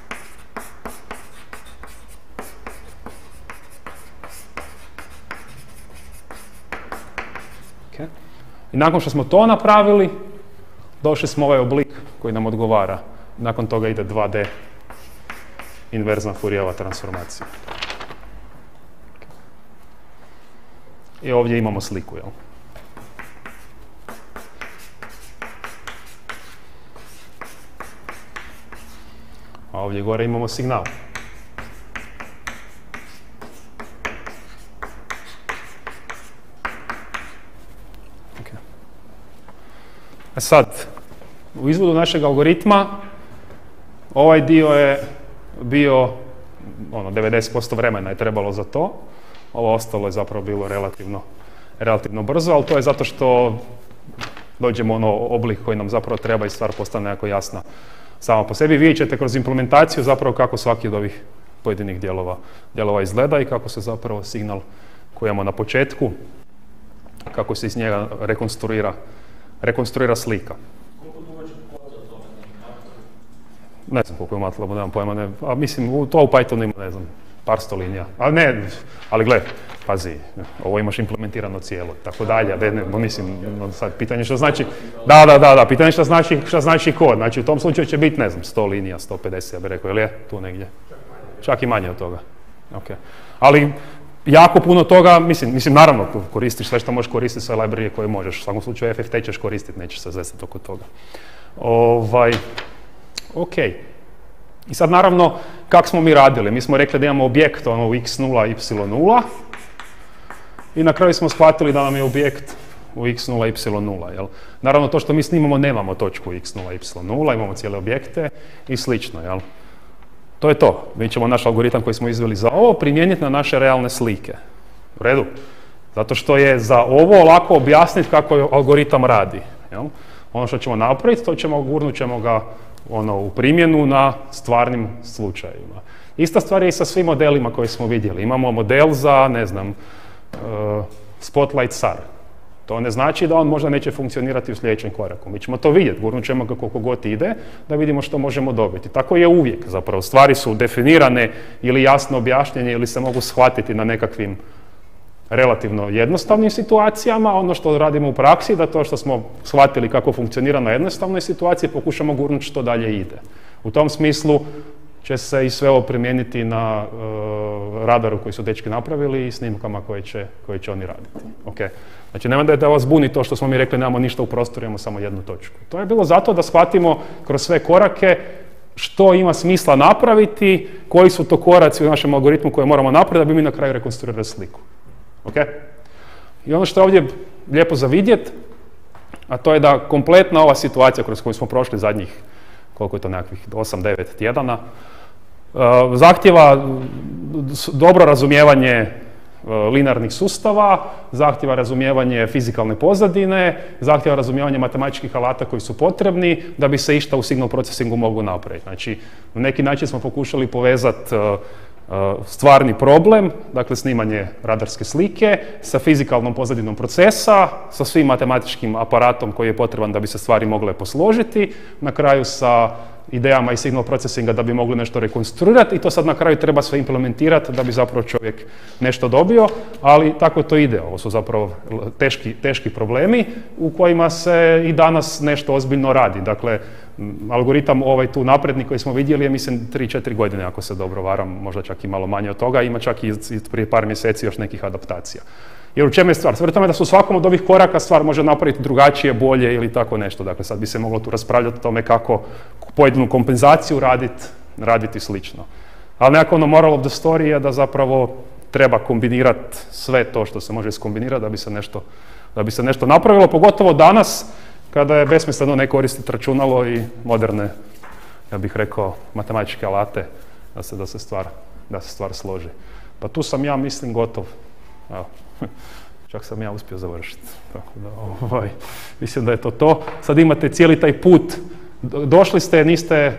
Okay. I nakon što smo to napravili, došli smo ovaj oblik koji nam odgovara. Nakon toga ide dva D inverzna Fourierova transformacija. I ovdje imamo sliku, jel? a ovdje gore imamo signal. Okay. A sad, u izvodu našeg algoritma ovaj dio je bio, ono, devedeset posto vremena je trebalo za to, ovo ostalo je zapravo bilo relativno, relativno brzo, ali to je zato što dođemo ono oblik koji nam zapravo treba i stvar postane jako jasna sama po sebi. Vidjet ćete kroz implementaciju zapravo kako svaki od ovih pojedinih dijelova, dijelova izgleda i kako se zapravo signal koji imamo na početku, kako se iz njega rekonstruira, rekonstruira slika. Ne znam koliko je MATLAB, nemam pojma, ne, a mislim, to u Pythonu ima, ne znam, par sto linija. A ne, ali gle, pazi, ovo imaš implementirano cijelo, tako dalje, ne, ne, mislim, sad pitanje što znači, da, da, da, da, pitanje što znači, što znači kod, znači u tom slučaju će biti, ne znam, sto linija, sto pedeset, ja bih rekao, ili je tu negdje? Čak i manje od toga. Okay. Ali jako puno toga, mislim, mislim, naravno koristiš sve što možeš koristiti, sve librarije koje možeš, u svakom slučaju F F T ćeš koristiti, nećeš se zezati oko toga. Ovaj, ok. I sad naravno, kako smo mi radili? Mi smo rekli da imamo objekt ono u x nula, y nula i na kraju smo shvatili da nam je objekt u x nula, y nula. Jel? Naravno, to što mi snimamo nemamo točku x nula, y nula, imamo cijele objekte i slično. Jel? To je to. Mi ćemo naš algoritam koji smo izveli za ovo primijeniti na naše realne slike. U redu? Zato što je za ovo lako objasniti kako algoritam radi. Jel? Ono što ćemo napraviti, to ćemo, gurnut ćemo ga ono, u primjenu na stvarnim slučajevima. Ista stvar je i sa svim modelima koje smo vidjeli. Imamo model za, ne znam, uh, Spotlight S A R. To ne znači da on možda neće funkcionirati u sljedećem koraku. Mi ćemo to vidjeti, gurnut ćemo ga koliko god ide, da vidimo što možemo dobiti. Tako je uvijek zapravo. Stvari su definirane ili jasno objašnjene ili se mogu shvatiti na nekakvim relativno jednostavnim situacijama, ono što radimo u praksi, da to što smo shvatili kako funkcionira na jednostavnoj situaciji, pokušamo gurnuti što dalje ide. U tom smislu će se i sve ovo primijeniti na uh, radaru koji su dečki napravili i snimkama koje će, koje će oni raditi. Okay. Znači, nema da, da vas buni to što smo mi rekli, nemamo ništa u prostoru, imamo samo jednu točku. To je bilo zato da shvatimo kroz sve korake što ima smisla napraviti, koji su to koraci u našem algoritmu koje moramo napraviti da bi mi na kraju rekonstruirali sliku. Okay? I ono što je ovdje lijepo za vidjet, a to je da kompletna ova situacija kroz koju smo prošli zadnjih, koliko je to nekakvih osam devet tjedana, uh, zahtjeva dobro razumijevanje uh, linearnih sustava, zahtjeva razumijevanje fizikalne pozadine, zahtjeva razumijevanje matematičkih alata koji su potrebni da bi se išta u signal procesingu moglo napraviti. Znači, na neki način smo pokušali povezati uh, stvarni problem, dakle snimanje radarske slike, sa fizikalnom pozadinom procesa, sa svim matematičkim aparatom koji je potreban da bi se stvari mogle posložiti, na kraju sa idejama i signal procesinga da bi mogli nešto rekonstruirati i to sad na kraju treba sve implementirati da bi zapravo čovjek nešto dobio, ali tako to ide. Ovo su zapravo teški, teški problemi u kojima se i danas nešto ozbiljno radi. Dakle, algoritam ovaj tu napredni koji smo vidjeli je mislim tri četiri godine ako se dobro varam, možda čak i malo manje od toga, ima čak i prije par mjeseci još nekih adaptacija. Jer u čemu je stvar? Stvar je tome da su u svakom od ovih koraka stvar može napraviti drugačije, bolje ili tako nešto. Dakle, sad bi se moglo tu raspravljati o tome kako pojedinu kompenzaciju raditi raditi slično. Ali nekako ono moral of the story je da zapravo treba kombinirati sve to što se može iskombinirati da bi se nešto, da bi se nešto napravilo, pogotovo danas kada je besmisleno ne koristiti računalo i moderne, ja bih rekao, matematičke alate da se, da se, stvar, da se stvar složi. Pa tu sam ja, mislim, gotov. Evo. Čak sam ja uspio završiti. Tako da, ovaj, mislim da je to to. Sad imate cijeli taj put. Došli ste, niste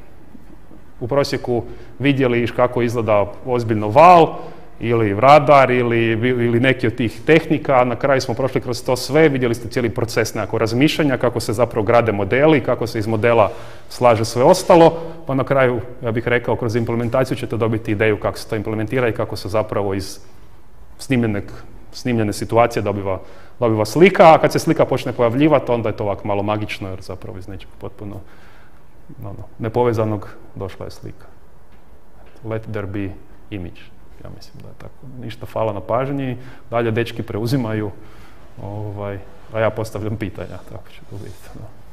u prosjeku vidjeli kako izgleda ozbiljno val, ili radar, ili, ili neki od tih tehnika. Na kraju smo prošli kroz to sve, vidjeli ste cijeli proces nekako razmišljanja, kako se zapravo grade modeli, kako se iz modela slaže sve ostalo, pa na kraju, ja bih rekao, kroz implementaciju ćete dobiti ideju kako se to implementira i kako se zapravo iz snimljenog, snimljene situacije dobiva, dobiva slika, a kad se slika počne pojavljivati, onda je to ovako malo magično, jer zapravo iz nečeg potpuno ono, nepovezanog došla je slika. Let there be image. Ja mislim da je tako. Ništa, hvala na pažnji, dalje dečki preuzimaju, ovaj, a ja postavljam pitanja, tako će to biti. No.